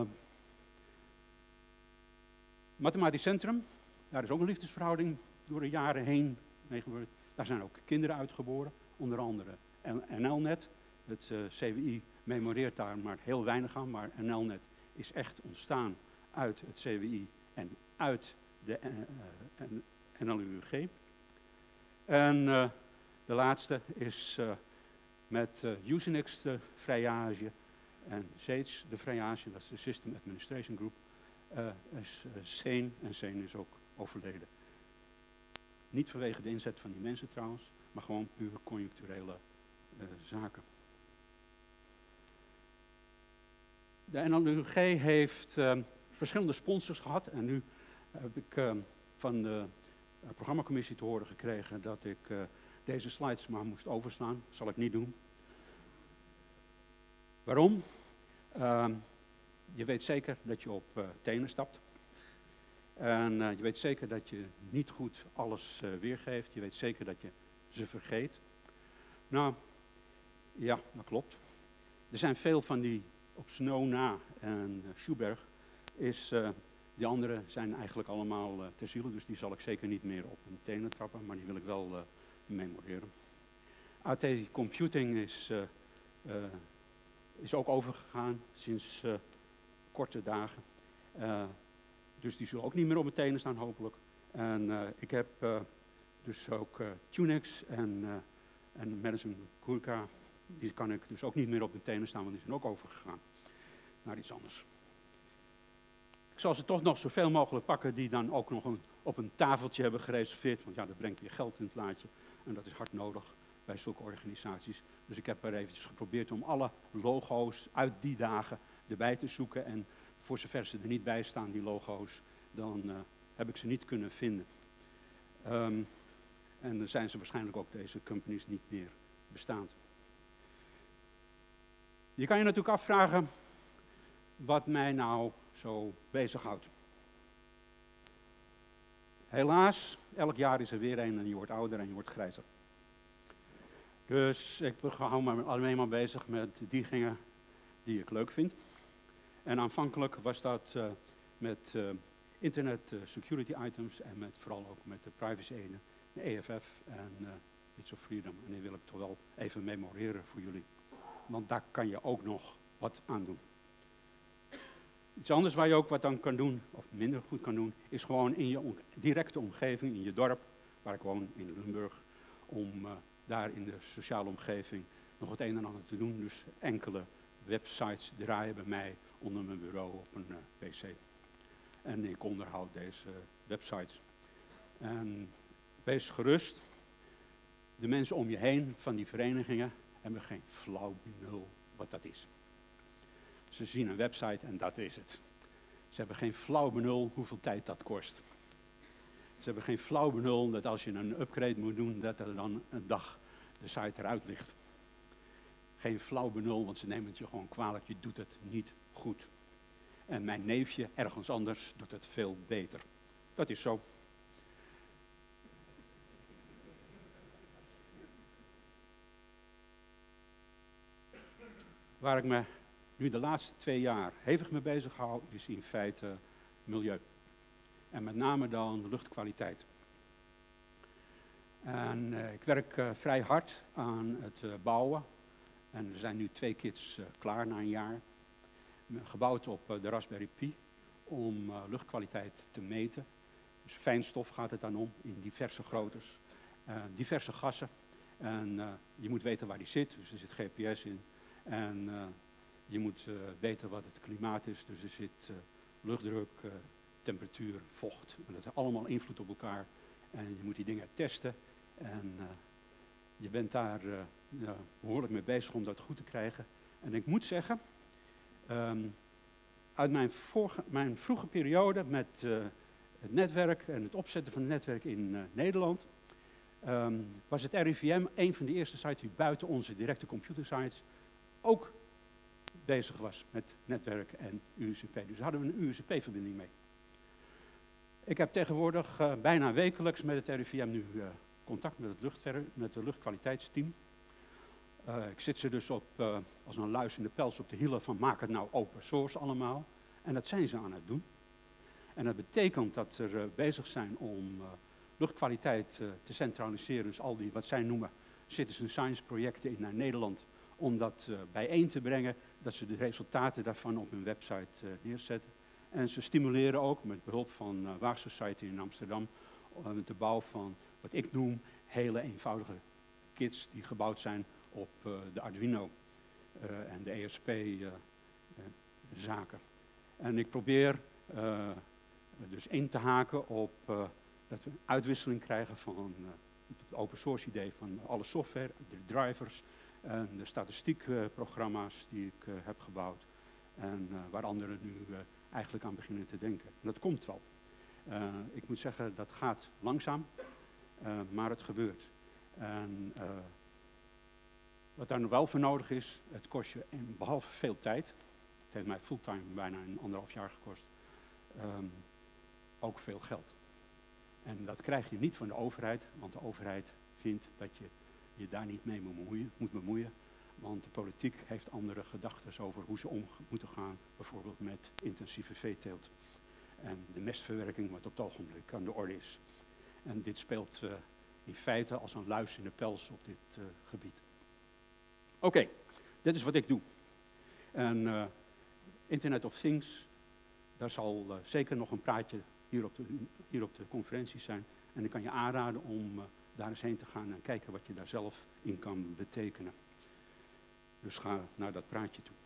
Mathematisch Centrum, daar is ook een liefdesverhouding door de jaren heen mee gebeurd. Daar zijn ook kinderen uitgeboren, onder andere N L net. Het uh, C W I memoreert daar maar heel weinig aan, maar N L net is echt ontstaan uit het C W I en uit de uh, N L U G. En uh, de laatste is uh, met uh, Usenix de vrijage en SAGE de vrijage, dat is de System Administration Group, uh, is uh, Sane en Sane is ook overleden. Niet vanwege de inzet van die mensen trouwens, maar gewoon puur conjuncturele uh, zaken. De N L U G heeft uh, verschillende sponsors gehad en nu heb ik uh, van de uh, programmacommissie te horen gekregen dat ik uh, deze slides maar moest overslaan. Dat zal ik niet doen. Waarom? Uh, je weet zeker dat je op uh, tenen stapt. En uh, je weet zeker dat je niet goed alles uh, weergeeft. Je weet zeker dat je ze vergeet. Nou, ja, dat klopt. Er zijn veel van die op Snow na en uh, Schuberg. Is, uh, die anderen zijn eigenlijk allemaal uh, ter ziele, dus die zal ik zeker niet meer op mijn tenen trappen, maar die wil ik wel uh, memoreren. A T Computing is, uh, uh, is ook overgegaan sinds uh, korte dagen. Uh, Dus die zullen ook niet meer op mijn tenen staan, hopelijk. En uh, ik heb uh, dus ook uh, Tunix en, uh, en Madison Kurka. Die kan ik dus ook niet meer op mijn tenen staan, want die zijn ook overgegaan naar iets anders. Ik zal ze toch nog zoveel mogelijk pakken die dan ook nog een, op een tafeltje hebben gereserveerd. Want ja, dat brengt weer geld in het laadje. En dat is hard nodig bij zulke organisaties. Dus ik heb er eventjes geprobeerd om alle logo's uit die dagen erbij te zoeken. En voor zover ze er niet bij staan, die logo's, dan uh, heb ik ze niet kunnen vinden. Um, en dan zijn ze waarschijnlijk ook deze companies niet meer bestaand. Je kan je natuurlijk afvragen wat mij nou zo bezighoudt. Helaas, elk jaar is er weer een en je wordt ouder en je wordt grijzer. Dus ik hou me alleen maar bezig met die dingen die ik leuk vind. En aanvankelijk was dat uh, met uh, internet uh, security items en met, vooral ook met de privacy ene, de E F F en uh, Bits of Freedom. En die wil ik toch wel even memoreren voor jullie. Want daar kan je ook nog wat aan doen. Iets anders waar je ook wat aan kan doen, of minder goed kan doen, is gewoon in je on directe omgeving, in je dorp, waar ik woon, in Limburg, om uh, daar in de sociale omgeving nog het een en ander te doen. Dus enkele websites draaien bij mij onder mijn bureau op een uh, P C. En ik onderhoud deze uh, websites. En wees gerust, de mensen om je heen van die verenigingen hebben geen flauw benul wat dat is. Ze zien een website en dat is het. Ze hebben geen flauw benul hoeveel tijd dat kost. Ze hebben geen flauw benul dat als je een upgrade moet doen, dat er dan een dag de site eruit ligt. Geen flauw benul, want ze nemen het je gewoon kwalijk, je doet het niet goed. En mijn neefje, ergens anders, doet het veel beter. Dat is zo. Waar ik me nu de laatste twee jaar hevig mee bezig hou, is in feite milieu. En met name dan luchtkwaliteit. En uh, ik werk uh, vrij hard aan het uh, bouwen. En er zijn nu twee kits uh, klaar na een jaar. Gebouwd op uh, de Raspberry Pi om uh, luchtkwaliteit te meten. Dus fijnstof gaat het dan om in diverse groottes. Uh, diverse gassen. En uh, je moet weten waar die zit, dus er zit G P S in. En uh, je moet uh, weten wat het klimaat is, dus er zit uh, luchtdruk, uh, temperatuur, vocht. En dat heeft allemaal invloed op elkaar. En je moet die dingen testen. En uh, je bent daar uh, ja, behoorlijk mee bezig om dat goed te krijgen. En ik moet zeggen, um, uit mijn, vorige, mijn vroege periode met uh, het netwerk en het opzetten van het netwerk in uh, Nederland, um, was het R I V M een van de eerste sites die buiten onze directe computersites ook bezig was met netwerk en U S B. Dus daar hadden we een U S B-verbinding mee. Ik heb tegenwoordig uh, bijna wekelijks met het R I V M nu uh, contact met het, luchtver met het luchtkwaliteitsteam. Uh, ik zit ze dus op, uh, als een luis in de pels op de hielen van maak het nou open source allemaal. En dat zijn ze aan het doen. En dat betekent dat ze uh, bezig zijn om uh, luchtkwaliteit uh, te centraliseren. Dus al die wat zij noemen citizen science projecten in naar Nederland. Om dat uh, bijeen te brengen, dat ze de resultaten daarvan op hun website uh, neerzetten. En ze stimuleren ook met behulp van uh, Waag Society in Amsterdam uh, met de bouw van wat ik noem hele eenvoudige kits die gebouwd zijn op uh, de Arduino uh, en de E S P uh, uh, zaken. En ik probeer uh, dus in te haken op uh, dat we een uitwisseling krijgen van uh, het open source idee van alle software, de drivers en de statistiekprogramma's die ik uh, heb gebouwd. En uh, waar anderen nu uh, eigenlijk aan beginnen te denken. En dat komt wel. Uh, ik moet zeggen, dat gaat langzaam, uh, maar het gebeurt. En uh, wat daar nog wel voor nodig is, het kost je in, behalve veel tijd, het heeft mij fulltime bijna een anderhalf jaar gekost, um, ook veel geld. En dat krijg je niet van de overheid, want de overheid vindt dat je je daar niet mee moet bemoeien, moet bemoeien. Want de politiek heeft andere gedachten over hoe ze om moeten gaan, bijvoorbeeld met intensieve veeteelt. En de mestverwerking, wat op het ogenblik aan de orde is. En dit speelt uh, in feite als een luis in de pels op dit uh, gebied. Oké, okay, dit is wat ik doe. En uh, Internet of Things, daar zal uh, zeker nog een praatje hier op, de, hier op de conferentie zijn. En ik kan je aanraden om uh, daar eens heen te gaan en kijken wat je daar zelf in kan betekenen. Dus ga naar dat praatje toe.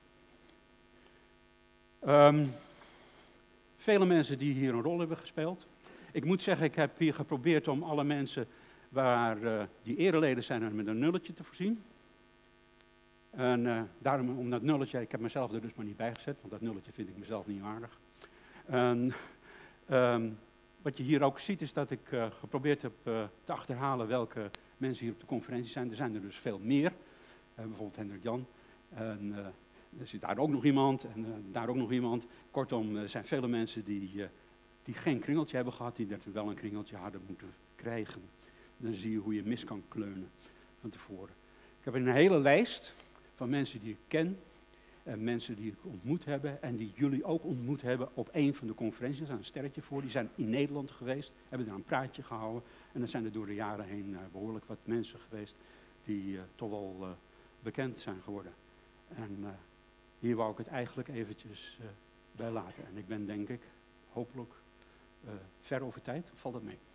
Um, vele mensen die hier een rol hebben gespeeld. Ik moet zeggen, ik heb hier geprobeerd om alle mensen waar uh, die ereleden zijn met een nulletje te voorzien. En uh, daarom, om dat nulletje, ik heb mezelf er dus maar niet bij gezet, want dat nulletje vind ik mezelf niet aardig. En, um, wat je hier ook ziet is dat ik uh, geprobeerd heb uh, te achterhalen welke mensen hier op de conferentie zijn. Er zijn er dus veel meer. Uh, bijvoorbeeld Hendrik Jan. En, uh, er zit daar ook nog iemand en uh, daar ook nog iemand. Kortom, er zijn vele mensen die, uh, die geen kringeltje hebben gehad, die er wel een kringeltje hadden moeten krijgen. Dan zie je hoe je mis kan kleunen van tevoren. Ik heb een hele lijst van mensen die ik ken. En mensen die ik ontmoet hebben en die jullie ook ontmoet hebben op een van de conferenties. Er is een sterretje voor, die zijn in Nederland geweest, hebben daar een praatje gehouden. En dan zijn er door de jaren heen uh, behoorlijk wat mensen geweest die uh, toch wel uh, bekend zijn geworden. En uh, hier wou ik het eigenlijk eventjes uh, bij laten. En ik ben denk ik, hopelijk, uh, ver over tijd. Valt dat mee?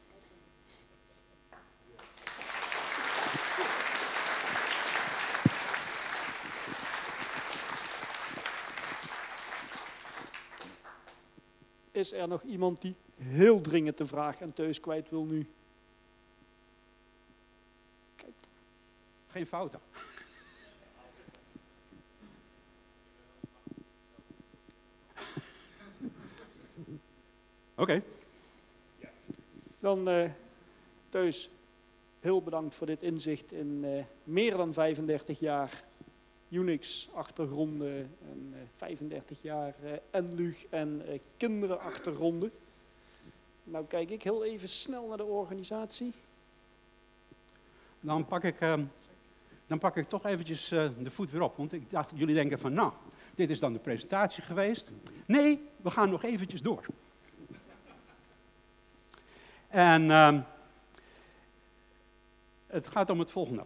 Is er nog iemand die heel dringend de vraag en Teus kwijt wil nu? Kijk. Geen fouten. Oké. Okay. Dan uh, Teus, heel bedankt voor dit inzicht in uh, meer dan vijfendertig jaar Unix-achtergronden en uh, vijfendertig jaar uh, N L U G en uh, kinderenachtergronden. Nou kijk ik heel even snel naar de organisatie. Dan pak ik, uh, dan pak ik toch eventjes uh, de voet weer op. Want ik dacht, jullie denken van, nou, dit is dan de presentatie geweest. Nee, we gaan nog eventjes door. En uh, het gaat om het volgende.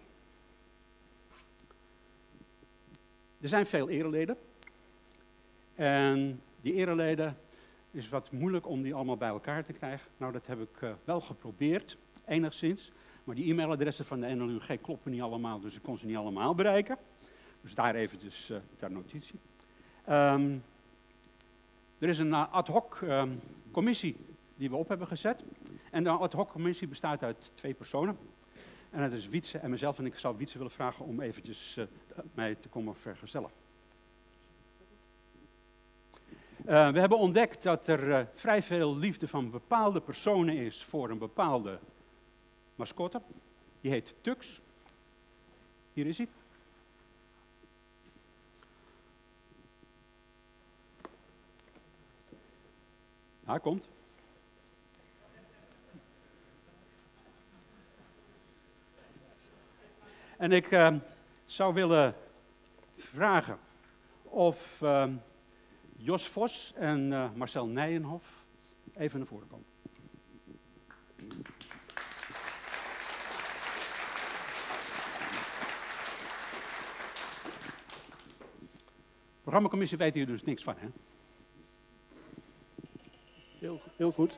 Er zijn veel ereleden. En die ereleden is wat moeilijk om die allemaal bij elkaar te krijgen. Nou, dat heb ik uh, wel geprobeerd, enigszins. Maar die e-mailadressen van de N L U G kloppen niet allemaal, dus ik kon ze niet allemaal bereiken. Dus daar even dus, uh, ter notitie. Um, er is een uh, ad hoc um, commissie die we op hebben gezet. En de ad hoc commissie bestaat uit twee personen. En dat is Wietse en mezelf. En ik zou Wietse willen vragen om eventjes uh, mij te komen vergezellen. Uh, we hebben ontdekt dat er uh, vrij veel liefde van bepaalde personen is voor een bepaalde mascotte. Die heet Tux. Hier is hij. Daar komt. En ik uh, zou willen vragen of uh, Jos Vos en uh, Marcel Nijenhof even naar voren komen. De programmacommissie weet hier dus niks van, hè? Heel, heel goed.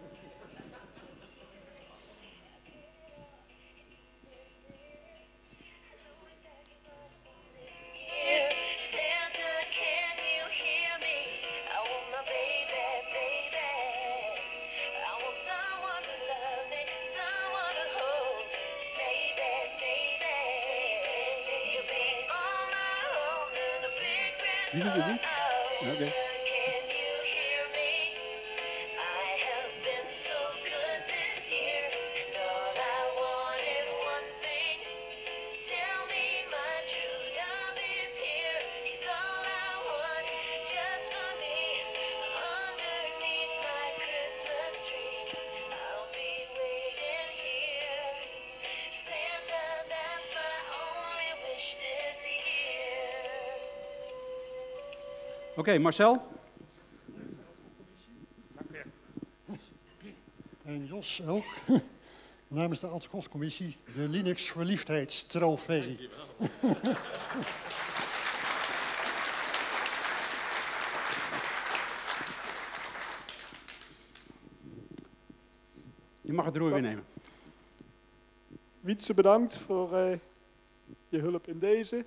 Wie doet het niet? Oké. Okay. Oké, okay, Marcel. Dank u. En Jos ook, namens de ad hoc commissie, de Linux verliefdheidstrofee. Je mag het roer weer nemen. Wietse, bedankt voor uh, je hulp in deze.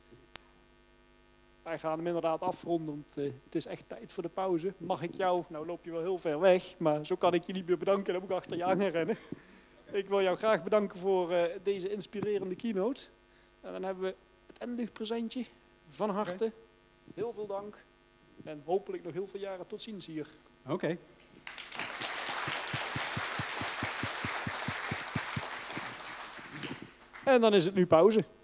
Wij gaan hem inderdaad afronden, want uh, het is echt tijd voor de pauze. Mag ik jou, nou loop je wel heel ver weg, maar zo kan ik je niet meer bedanken, dan moet ik achter je aan gaan rennen. Ik wil jou graag bedanken voor uh, deze inspirerende keynote. En dan hebben we het N L U G-presentje van harte. Okay. Heel veel dank en hopelijk nog heel veel jaren tot ziens hier. Oké. Okay. En dan is het nu pauze.